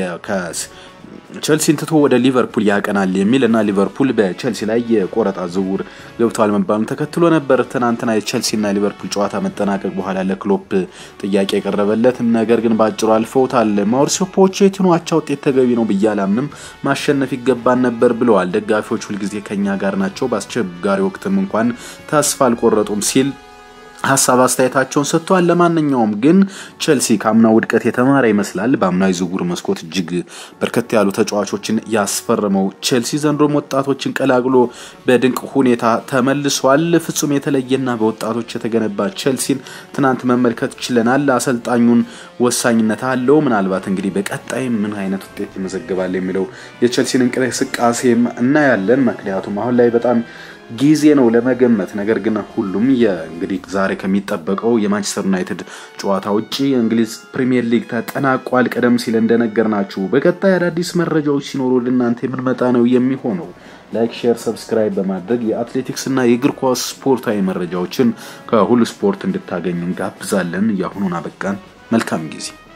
ቸልሲን ትቶ ወደ ሊቨርፑል ያቀናል የሚልና ሊቨርፑል በቸልሲ ላይ የቆረጣ ዝውውር ገብቷል መባሉን ተከትሎ ነበር ትናንትና የቸልሲና ሊቨርፑል ጨዋታ መጠናቀቅ በኋላ ለክሎፕ ጥያቄ የቀረበለት። ነገር ግን ባጭሩ አልፈውታል። ማውሪሲዮ ፖቼቲኖ አቻ ውጤት ተገቢ ነው ብያላምንም ማሸነፍ ይገባን ነበር ብለዋል። ደጋፊዎች ሁሉ ጊዜ ከኛ ጋር ናቸው በአስቸጋሪ ወቅትም እንኳን ተስፋ አልቆረጡም ሲል ሐሳብ አስተያየታቸውን ሰጥቷል። ለማንኛውም ግን ቸልሲ ካምናው ውድቀት የተማረ ይመስላል። በአምናው ዝውውር መስኮት እጅግ በርከት ያሉ ተጫዋቾችን ያስፈረመው ቸልሲ ዘንድሮም ወጣቶችን ቀላቅሎ በድንቅ ሁኔታ ተመልሷል። ፍጹም የተለየና በወጣቶች የተገነባ ቸልሲን ትናንት መመልከት ችለናል። አሰልጣኙን ወሳኝነት አለው። ምናልባት እንግዲህ በቀጣይ ምን አይነት ውጤት ይመዘግባል የሚለው የቸልሲን እንቅስቃሴ እናያለን። ምክንያቱም አሁን ላይ በጣም ጊዜ ነው ለመገመት። ነገር ግን ሁሉም እንግዲህ ዛሬ ከሚጠበቀው የማንቸስተር ዩናይትድ ጨዋታ ውጪ እንግሊዝ ፕሪሚየር ሊግ ተጠናቋል። ቀደም ሲል እንደነገርናችሁ በቀጣይ አዳዲስ መረጃዎች ሲኖሩ ለእናንተ የምንመጣ ነው የሚሆነው። ላይክ ሼር ሰብስክራይብ በማድረግ የአትሌቲክስ እና የእግር ኳስ ስፖርታዊ መረጃዎችን ከሁሉ ስፖርት እንድታገኙ እንጋብዛለን። ያሁኑን አበቃን። መልካም ጊዜ